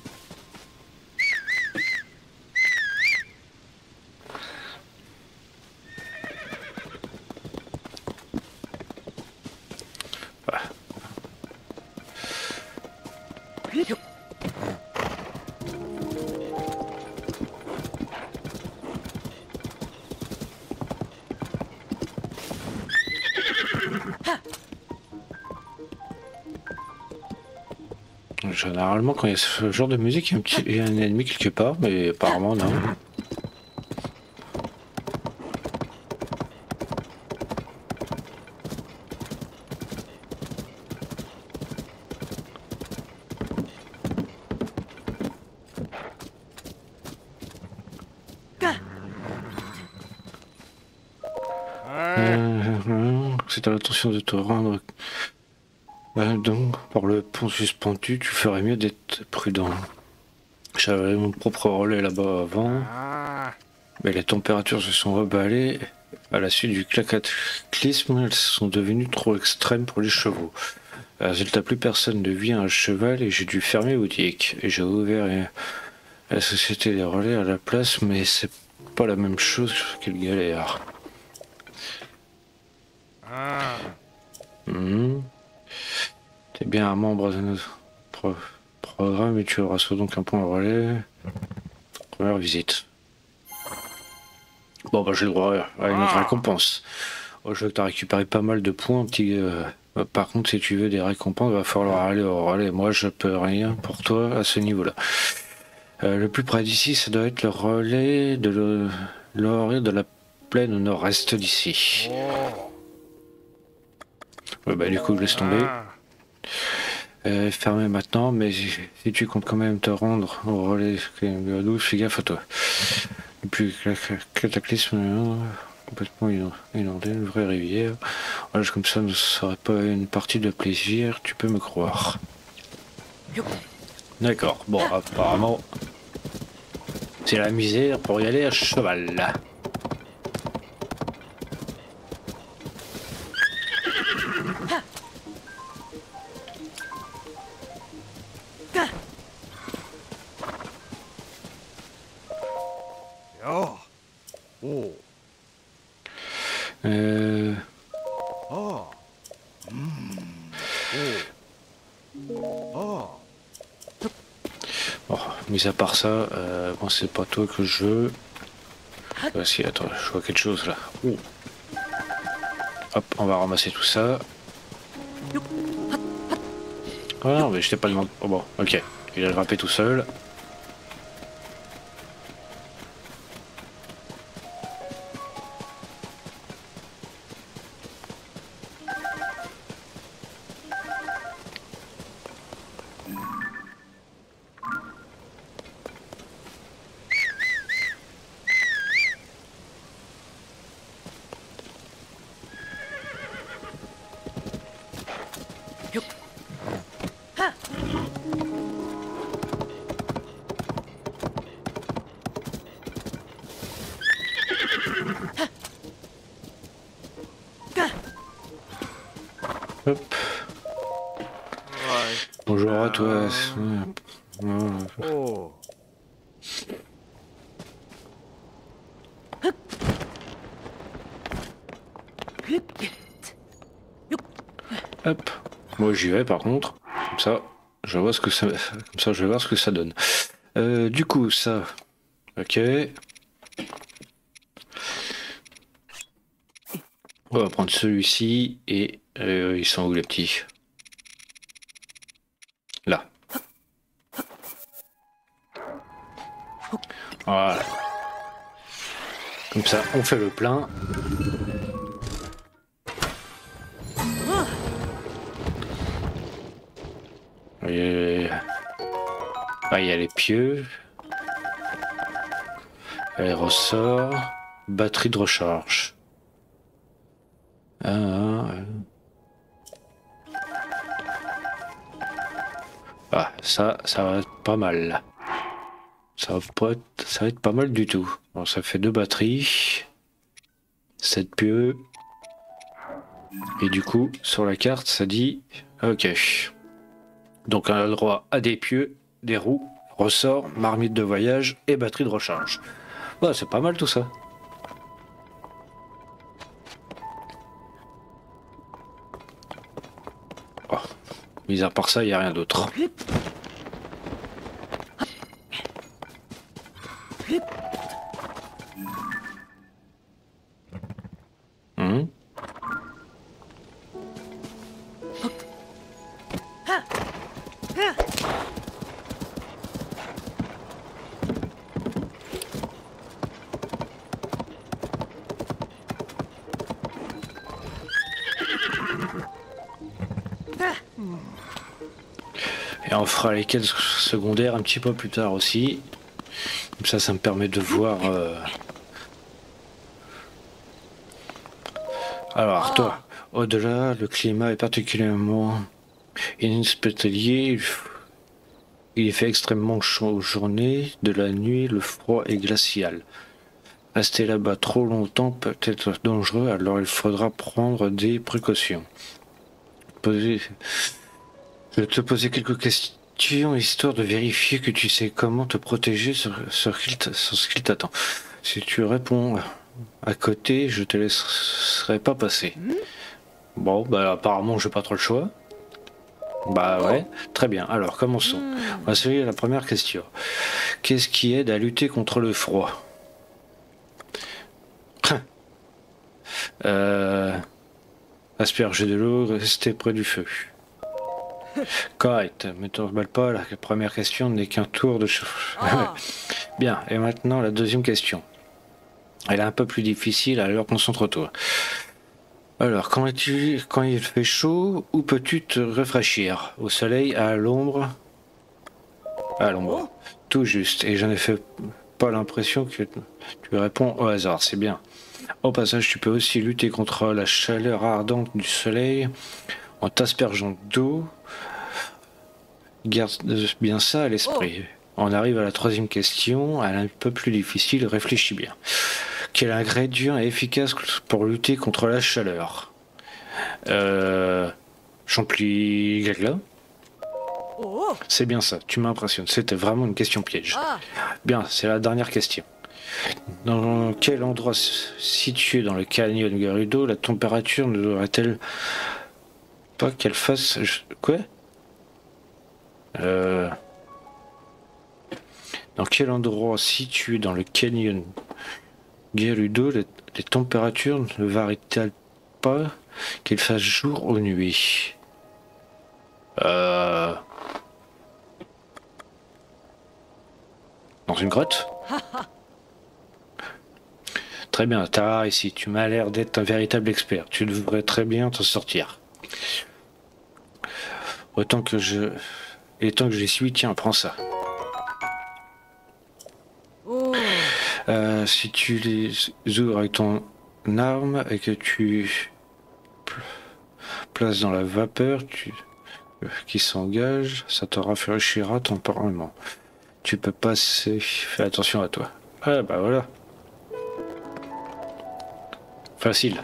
Généralement, quand il y a ce genre de musique, il y a un ennemi quelque part, mais apparemment non. C'est à l'intention de te rendre. Donc, par le pont suspendu, tu ferais mieux d'être prudent. J'avais mon propre relais là-bas avant, mais les températures se sont reballées. À la suite du cataclysme, elles sont devenues trop extrêmes pour les chevaux. Résultat, plus personne ne vient à cheval et j'ai dû fermer boutique. Et j'ai ouvert la société des relais à la place, mais c'est pas la même chose qu'une galère. T'es bien un membre de notre programme et tu auras donc un point à relais. Première visite. Bon bah j'ai le droit à une autre récompense. Oh, je veux que tu as récupéré pas mal de points, petit. Par contre, si tu veux des récompenses, va falloir aller au relais. Moi, je peux rien pour toi à ce niveau-là. Le plus près d'ici, ça doit être le relais de l'orée de la plaine au nord-est d'ici. Ouais, bah du coup, laisse tomber. Fermé maintenant, mais si tu comptes quand même te rendre au relais de 12, fais gaffe à toi. Et puis, cataclysme, complètement inondé, une vraie rivière. Voilà, comme ça ne serait pas une partie de plaisir, tu peux me croire. D'accord, bon, apparemment, c'est la misère pour y aller à cheval. Bon, mis à part ça, bon, c'est pas toi que je veux. Si, attends, je vois quelque chose là. Hop, on va ramasser tout ça. Oh non, mais je t'ai pas demandé. Oh bon, ok. Il a grimpé tout seul. Hop. Bonjour à toi. Hop. Moi j'y vais par contre. Comme ça, je vois ce que ça. Comme ça, je vais voir ce que ça donne. Du coup, ça. Ok. On va prendre celui-ci et ils sont où les petits? Là. Voilà. Comme ça, on fait le plein. il y a les pieux. Les ressorts. Batterie de recharge. Ah, ça va être pas mal. Ça va être pas mal du tout. Bon, ça fait 2 batteries. 7 pieux. Et du coup, sur la carte, ça dit... Ok. Donc on a le droit à des pieux, des roues, ressorts, marmite de voyage et batterie de recharge. Ouais, c'est pas mal tout ça. Oh. Mis à part ça, il n'y a rien d'autre. Et on fera les quêtes secondaires un petit peu plus tard aussi. Comme ça me permet de voir... Alors, toi, au-delà, le climat est particulièrement inhospitalier. Il fait extrêmement chaud aux journées, de la nuit, le froid est glacial. Rester là-bas trop longtemps peut être dangereux, alors il faudra prendre des précautions. Je vais te poser quelques questions, histoire de vérifier que tu sais comment te protéger sur ce qu'il t'attend. Si tu réponds à côté, je te laisserai pas passer. Bon, bah apparemment j'ai pas trop le choix. Bah ouais, très bien. Alors commençons. On va essayer la première question. Qu'est-ce qui aide à lutter contre le froid? Asperger de l'eau, rester près du feu. Correct, mais t'emballe pas, la première question n'est qu'un tour de chauffe. Bien, et maintenant la deuxième question. Elle est un peu plus difficile, alors concentre-toi. Alors, quand il fait chaud, où peux-tu te rafraîchir? Au soleil, à l'ombre? À l'ombre. Tout juste, et je n'ai fait pas l'impression que tu réponds au hasard, c'est bien. Au passage, tu peux aussi lutter contre la chaleur ardente du soleil en t'aspergeant d'eau. Garde bien ça à l'esprit. On arrive à la troisième question, elle est un peu plus difficile, réfléchis bien. Quel ingrédient est efficace pour lutter contre la chaleur? Champli gagla? C'est bien ça, tu m'impressionnes, c'était vraiment une question piège. Bien, c'est la dernière question. Dans quel endroit situé dans le canyon Gerudo, la température ne devrait-elle pas qu'elle fasse... Quoi? Dans quel endroit situé dans le canyon Gerudo, les températures ne varient-elles pas qu'il fasse jour ou nuit? Dans une grotte? Très bien, Tara, ici, tu m'as l'air d'être un véritable expert. Tu devrais très bien t'en sortir. Autant que je... Et tant que j'y suis, tiens, prends ça. Si tu les ouvres avec ton arme et que tu places dans la vapeur qui s'engage, ça te rafraîchira temporairement. Tu peux passer, fais attention à toi. Ah bah voilà. Facile.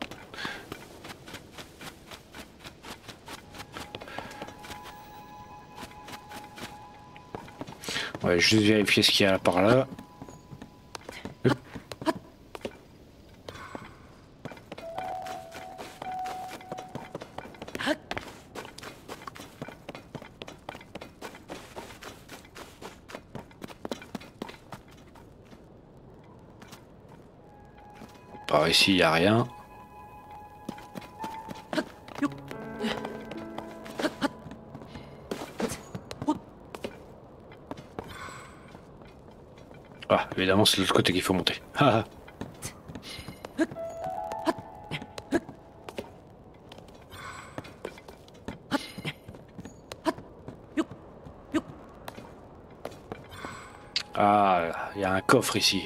Ouais, juste vérifier ce qu'il y a par là. Par ici, il n'y a rien. Ah, évidemment, c'est de l'autre côté qu'il faut monter. Ah. Ah, il y a un coffre ici.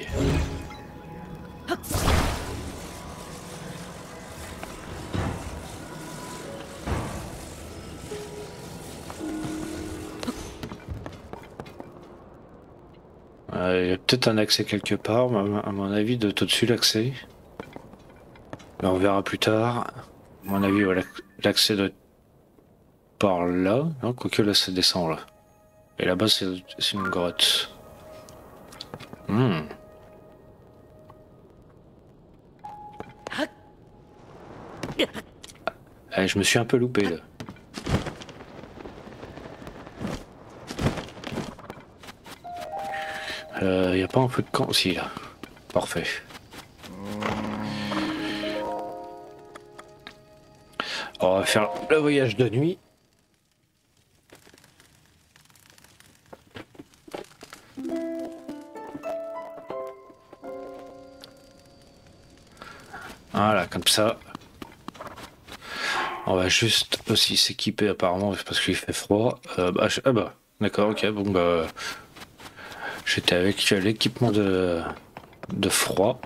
Il y a peut-être un accès quelque part, mais à mon avis, de tout dessus l'accès. Mais on verra plus tard. À mon avis, voilà, l'accès doit être par là. Non, quoique là, ça descend là. Et là-bas, c'est une grotte. Hmm. Eh, je me suis un peu loupé là. Y a pas un peu de camp? Si, là. Parfait. On va faire le voyage de nuit. Voilà, comme ça. On va juste aussi s'équiper apparemment parce qu'il fait froid. Ah bah, d'accord, ok, bon bah... J'étais avec l'équipement de froid.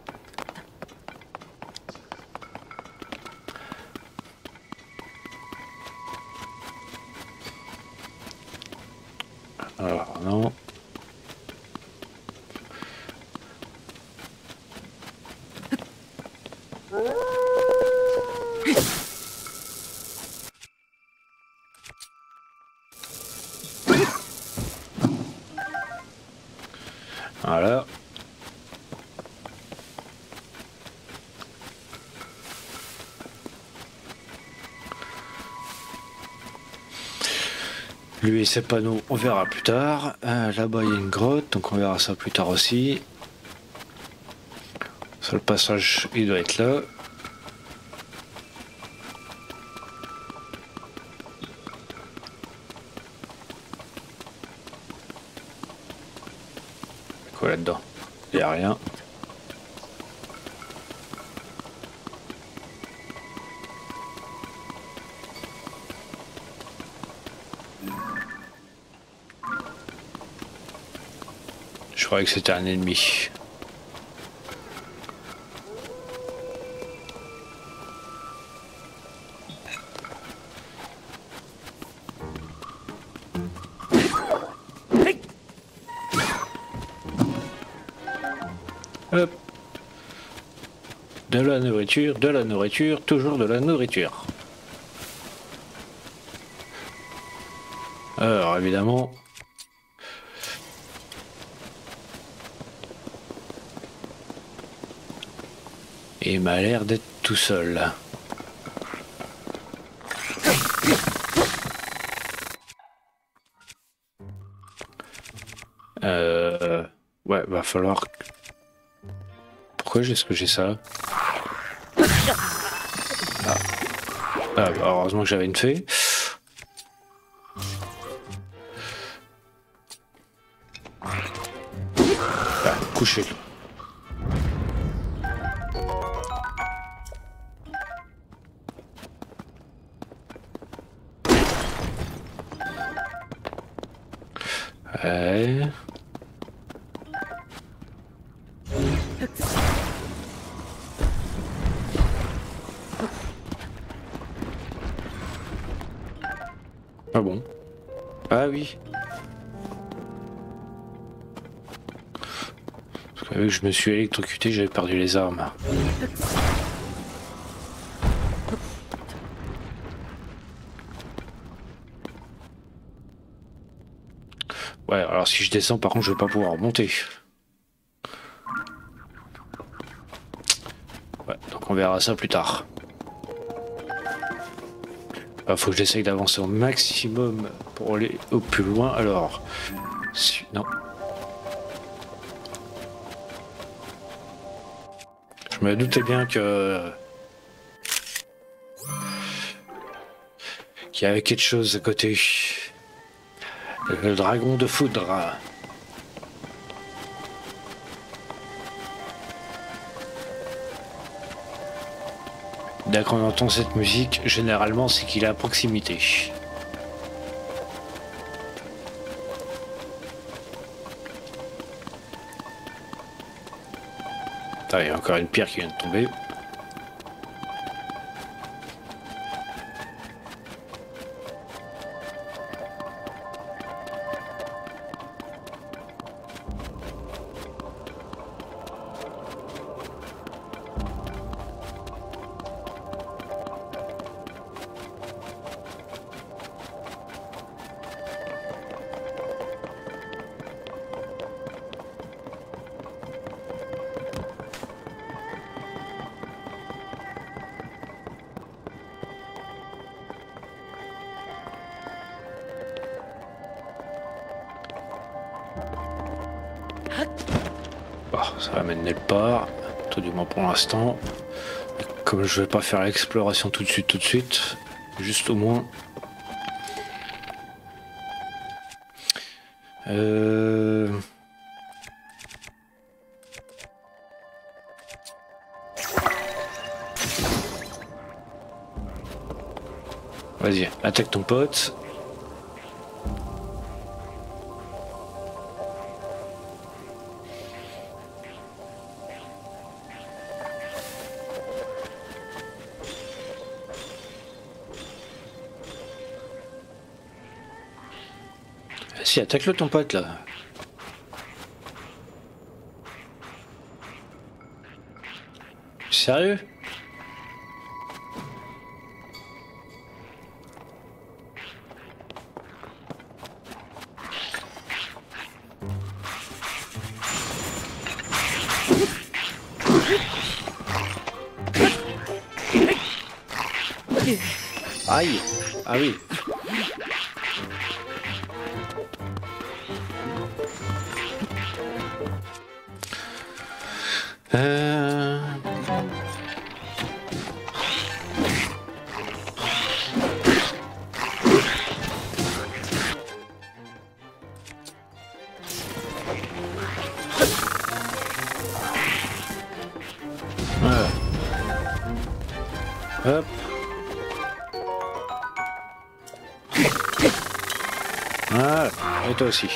Alors non. Voilà. Lui et ses panneaux, on verra plus tard. Là-bas, il y a une grotte, donc on verra ça plus tard aussi. Ça, le passage, il doit être là. Quoi là-dedans? Il n'y a rien. Je croyais que c'était un ennemi. Hop. De la nourriture, toujours de la nourriture. Alors évidemment... Il m'a l'air d'être tout seul. Ouais, va falloir... Pourquoi est-ce que j'ai ça? Bah, heureusement que j'avais une fée. Ah, couché. Ouais. Ah bon? Ah oui. Parce que vu que je me suis électrocuté, j'avais perdu les armes. Ouais, alors si je descends, par contre, je vais pas pouvoir remonter. Ouais, donc on verra ça plus tard. Faut que j'essaye d'avancer au maximum pour aller au plus loin. Alors, non. Je me doutais bien que qu'il y avait quelque chose à côté. Le dragon de foudre. Dès qu'on entend cette musique, généralement, c'est qu'il est à proximité. Ah, il y a encore une pierre qui vient de tomber. Bon, ça va mener nulle part, tout du moins pour l'instant. Comme je vais pas faire l'exploration tout de suite, juste au moins. Vas-y, attaque ton pote. Si, attaque-le ton pote là. Sérieux? Aïe! Ah oui! Voilà. Hop. Voilà. Et toi aussi.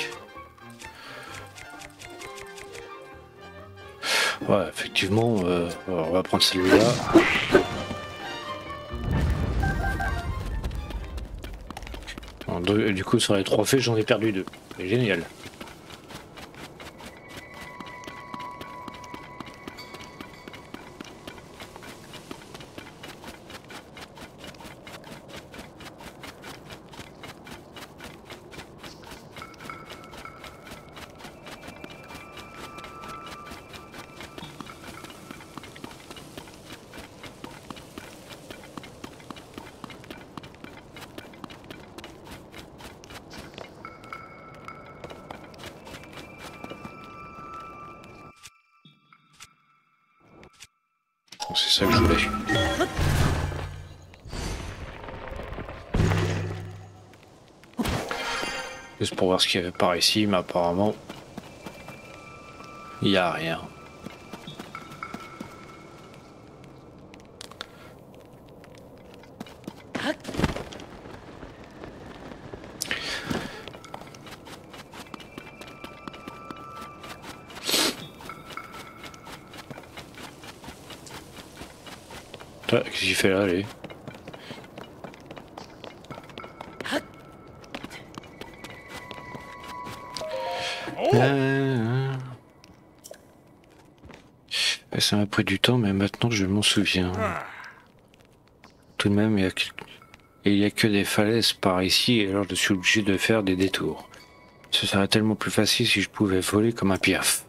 Ouais, effectivement, on va prendre celui-là. Bon, du coup, sur les 3 faits, j'en ai perdu 2. C'est génial. C'est ça que je voulais. Juste pour voir ce qu'il y avait par ici, mais apparemment, il n'y a rien. Qu'est-ce qu'il fait là, lui? Ça m'a pris du temps, mais maintenant je m'en souviens. Tout de même, il y a que des falaises par ici, et alors je suis obligé de faire des détours. Ce serait tellement plus facile si je pouvais voler comme un piaf.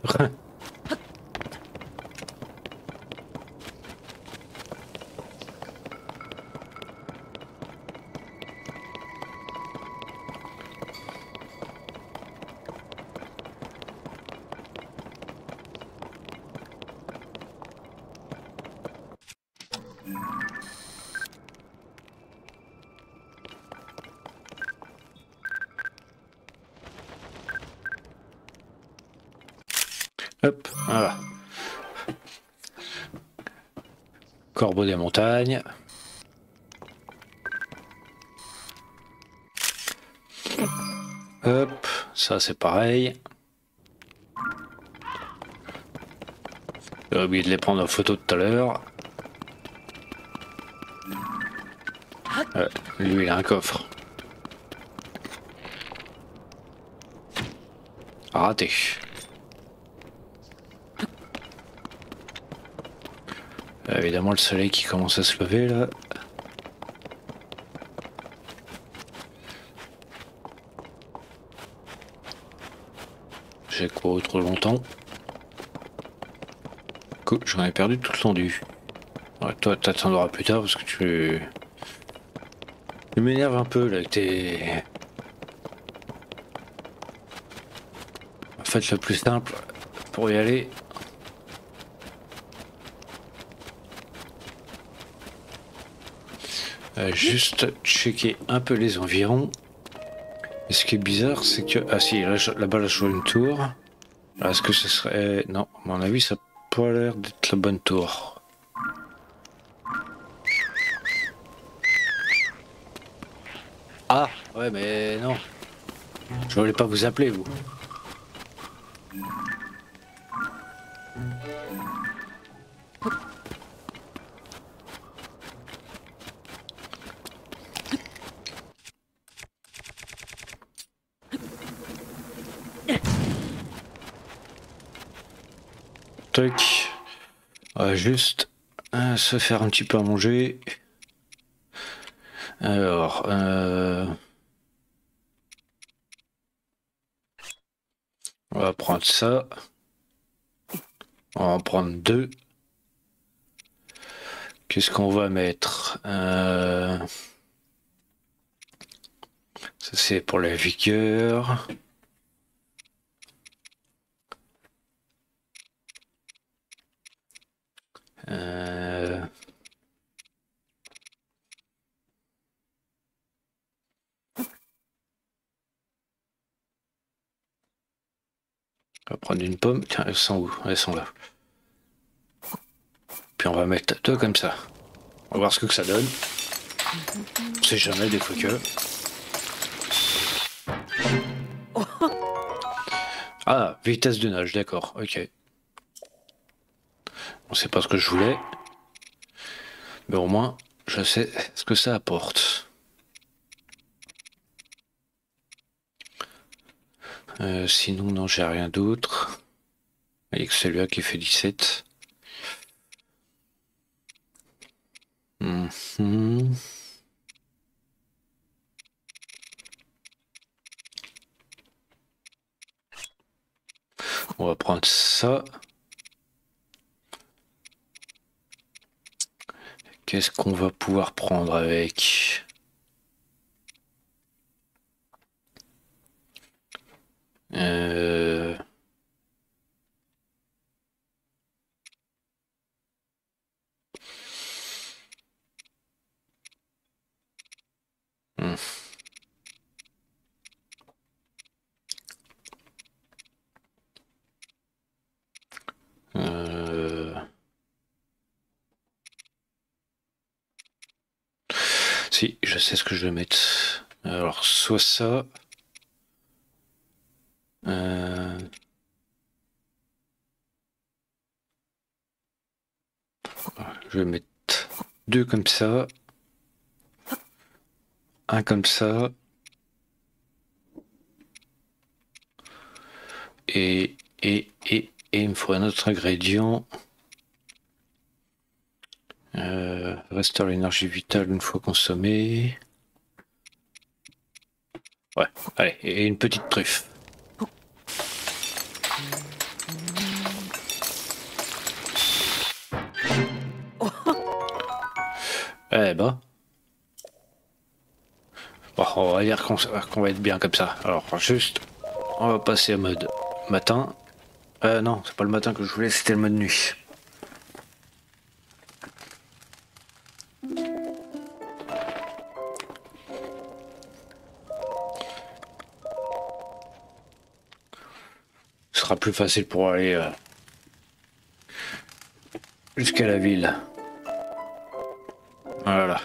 Hop, voilà. Corbeau des montagnes. Hop, ça c'est pareil. J'ai oublié de les prendre en photo tout à l'heure. Lui, il a un coffre. Raté. Évidemment, le soleil qui commence à se lever là. J'ai couru trop longtemps. J'en ai perdu tout l'étendue. Ouais, toi, t'attendras plus tard parce que tu m'énerves un peu là avec tes. En fait, le plus simple pour y aller. Juste checker un peu les environs. Et ce qui est bizarre, c'est que. Ah si, là-bas, là, je vois une tour. Est-ce que ce serait. Non, à mon avis, ça n'a pas l'air d'être la bonne tour. Ah, ouais, mais non. Je voulais pas vous appeler, vous. Tac. On va juste se faire un petit peu à manger. Alors, on va prendre ça. On va en prendre 2. Qu'est-ce qu'on va mettre ça c'est pour la vigueur. On va prendre une pomme. Tiens, elles sont où? Elles sont là. Puis on va mettre 2 comme ça. On va voir ce que ça donne. On sait jamais des fois que. Ah, vitesse de nage, d'accord, ok. On sait pas ce que je voulais. Mais au moins, je sais ce que ça apporte. Sinon, non, j'ai rien d'autre. Il n'y a que celui-là qui fait 17. Mhm. On va prendre ça. Qu'est-ce qu'on va pouvoir prendre avec? Hmm. Si, je sais ce que je vais mettre. Alors, soit ça. Je vais mettre 2 comme ça. Un comme ça. Et il me faut un autre ingrédient. Restaure l'énergie vitale une fois consommée. Ouais, allez, et une petite truffe. Eh ben. Bon, on va dire qu'on va être bien comme ça. Alors, juste, on va passer au mode matin. Non, c'est pas le matin que je voulais, c'était le mode nuit. Ce sera plus facile pour aller jusqu'à la ville. Voilà.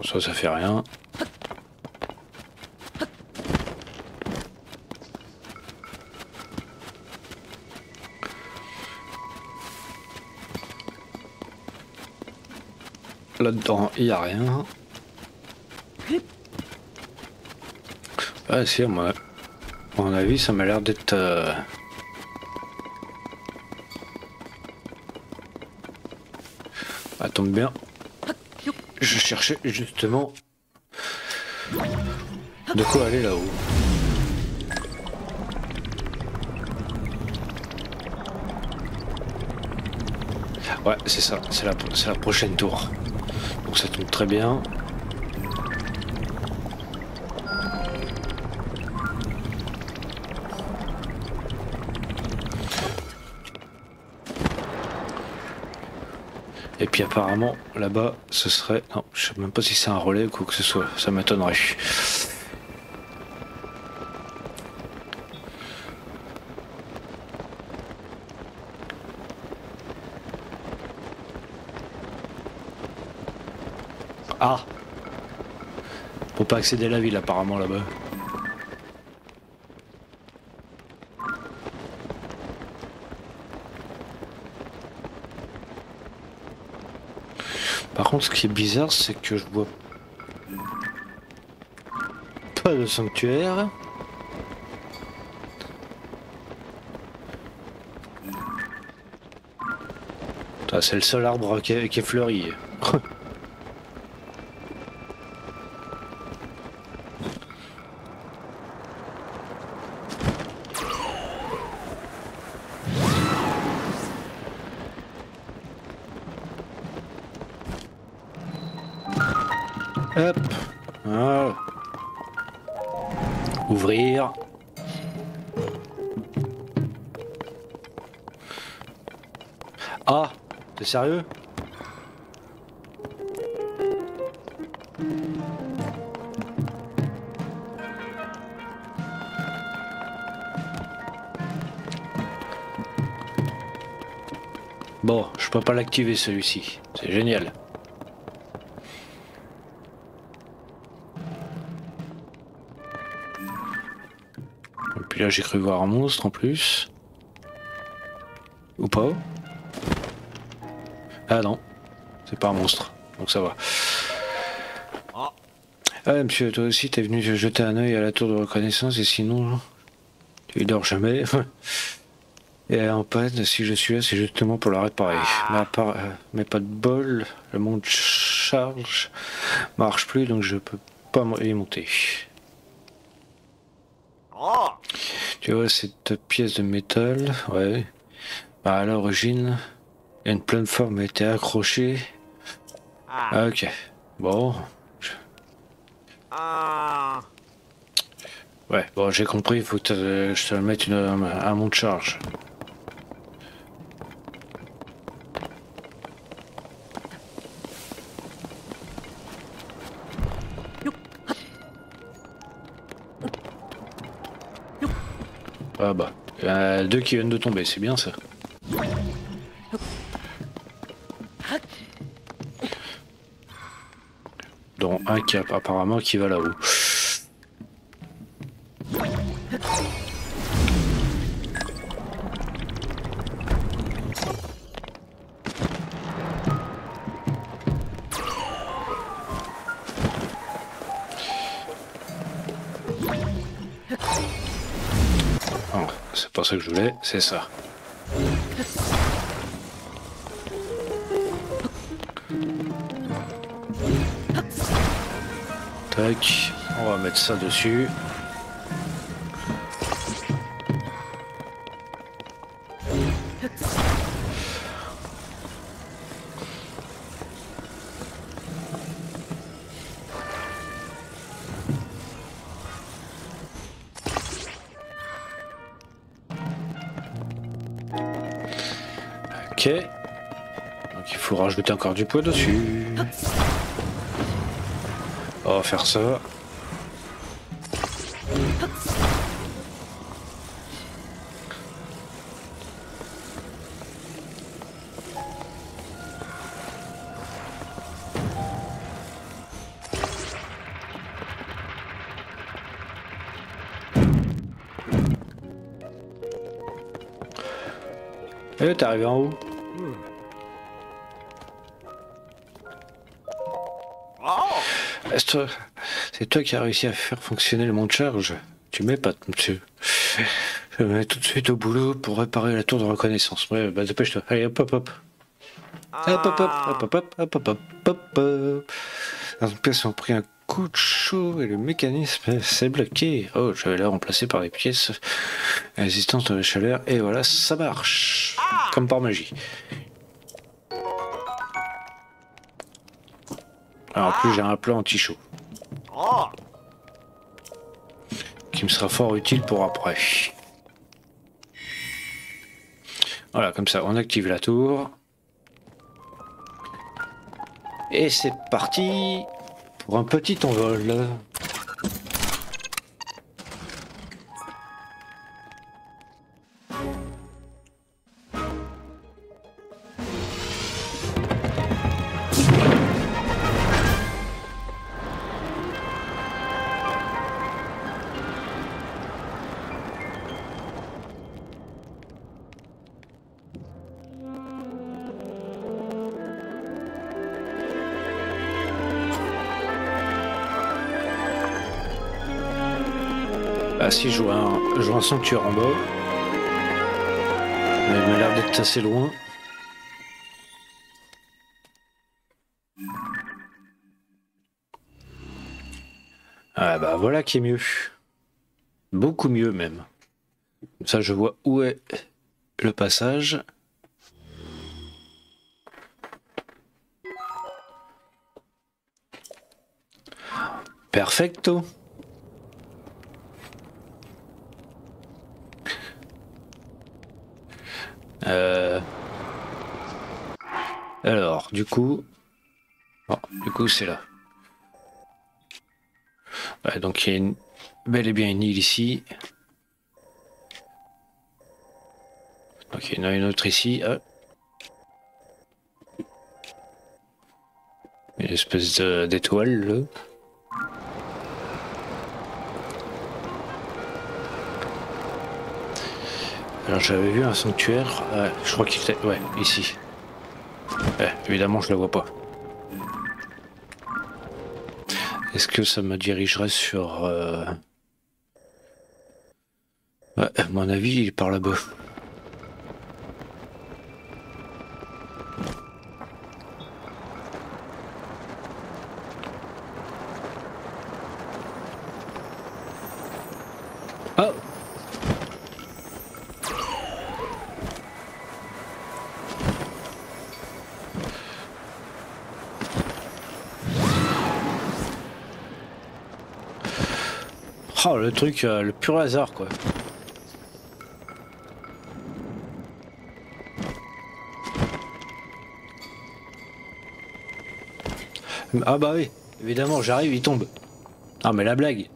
Ça fait rien. Là-dedans, il n'y a rien. Ah si, à mon avis, ça m'a l'air d'être... Ah, tombe bien. Je cherchais justement de quoi aller là-haut. Ouais, c'est ça, c'est la prochaine tour. Donc ça tombe très bien. Et puis apparemment, là-bas, ce serait... Non, je sais même pas si c'est un relais ou quoi que ce soit. Ça m'étonnerait. Ah! Pour pas accéder à la ville, apparemment, là-bas. Par contre, ce qui est bizarre, c'est que je vois pas de sanctuaire. C'est le seul arbre qui est fleuri. Hop, voilà. Ouvrir. Ah, t'es sérieux? Bon, je peux pas l'activer celui-ci. C'est génial. Et puis là, j'ai cru voir un monstre en plus. Ou pas? Ah non, c'est pas un monstre, donc ça va. Ah monsieur, toi aussi t'es venu jeter un œil à la tour de reconnaissance et sinon tu dors jamais. Et en panne, si je suis là, c'est justement pour la réparer. Mais pas de bol, le monde charge marche plus, donc je peux pas y monter. Tu vois cette pièce de métal, ouais. Bah, à l'origine, il y a une plateforme a été accrochée. Ah, ok, bon. Ouais, bon, j'ai compris, il faut que je te mette un monte charge. Ah bah, il y en a deux qui viennent de tomber, c'est bien ça. Dont un qui apparemment qui va là-haut. Oh, c'est pas ça que je voulais, c'est ça. Tac, on va mettre ça dessus. Ok. Donc il faut rajouter encore du poids dessus. On va faire ça. Eh, t'es arrivé en haut. C'est toi qui as réussi à faire fonctionner le mont de charge. Tu m'épates, monsieur. Je me mets tout de suite au boulot pour réparer la tour de reconnaissance. Ouais, bah dépêche-toi. Allez, hop, hop, hop. Hop, hop, hop, hop, hop, hop, hop, hop, hop, hop. Les pièces ont pris un coup de chaud et le mécanisme s'est bloqué. Oh, je vais la remplacer par des pièces résistantes à la chaleur. Et voilà, ça marche. Comme par magie. Alors, en plus, j'ai un plan anti-chaud. Qui me sera fort utile pour après. Voilà, comme ça, on active la tour. Et c'est parti pour un petit envol. Ah si, je vois un sanctuaire en bas. Mais il m'a l'air d'être assez loin. Ah bah voilà qui est mieux. Beaucoup mieux même. Comme ça je vois où est le passage. Perfecto. Alors, du coup... Bon, du coup, c'est là. Ouais, donc, il y a bel et bien une île ici. Donc, il y en a une autre ici. Ah. Une espèce d'étoile, là. Alors, j'avais vu un sanctuaire. Je crois qu'il était... Ouais, ici. Évidemment, je la vois pas. Est-ce que ça me dirigerait sur... Ouais, à mon avis, il est par là-bas. Oh! Oh, le truc, le pur hasard, quoi. Ah bah oui, évidemment, j'arrive, il tombe. Ah mais la blague.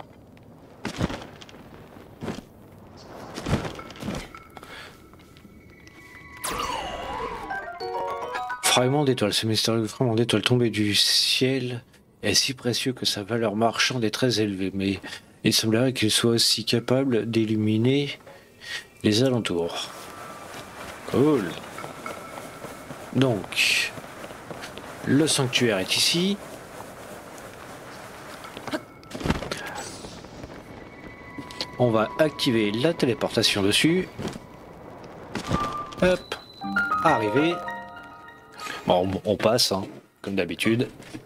Fragment d'étoile, ce mystérieux fragment d'étoile tombé du ciel est si précieux que sa valeur marchande est très élevée, mais il semblerait qu'il soit aussi capable d'illuminer les alentours. Cool. Donc, le sanctuaire est ici. On va activer la téléportation dessus. Hop, arrivé. Bon, on passe, hein, comme d'habitude.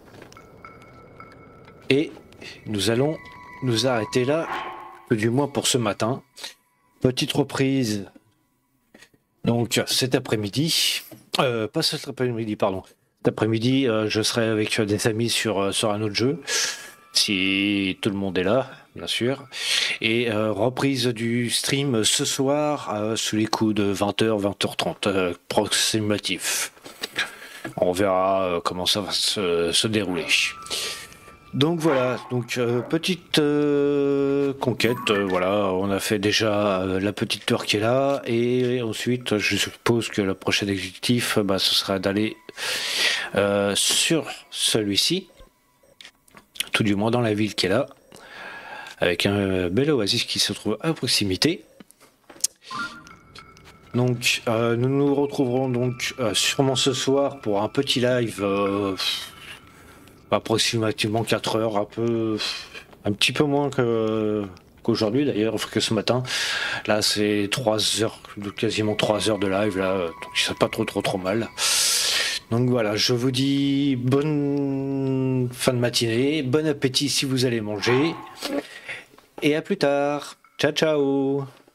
Et nous allons nous arrêter là, du moins pour ce matin. Petite reprise. Donc cet après-midi, pas cet après-midi, pardon. Cet après-midi, je serai avec des amis sur un autre jeu, si tout le monde est là, bien sûr. Et reprise du stream ce soir, sous les coups de 20h, 20h30, approximatif. On verra comment ça va se dérouler. Donc voilà, donc petite conquête, voilà, on a fait déjà la petite tour qui est là, et ensuite je suppose que le prochain objectif, ce sera d'aller sur celui-ci, tout du moins dans la ville qui est là, avec un bel oasis qui se trouve à proximité. Donc, nous nous retrouverons donc sûrement ce soir pour un petit live, approximativement 4 heures, un petit peu moins qu'aujourd'hui d'ailleurs, que ce matin. Là, c'est 3 heures, quasiment 3 heures de live, là, donc c'est pas trop mal. Donc voilà, je vous dis bonne fin de matinée, bon appétit si vous allez manger, et à plus tard. Ciao ciao.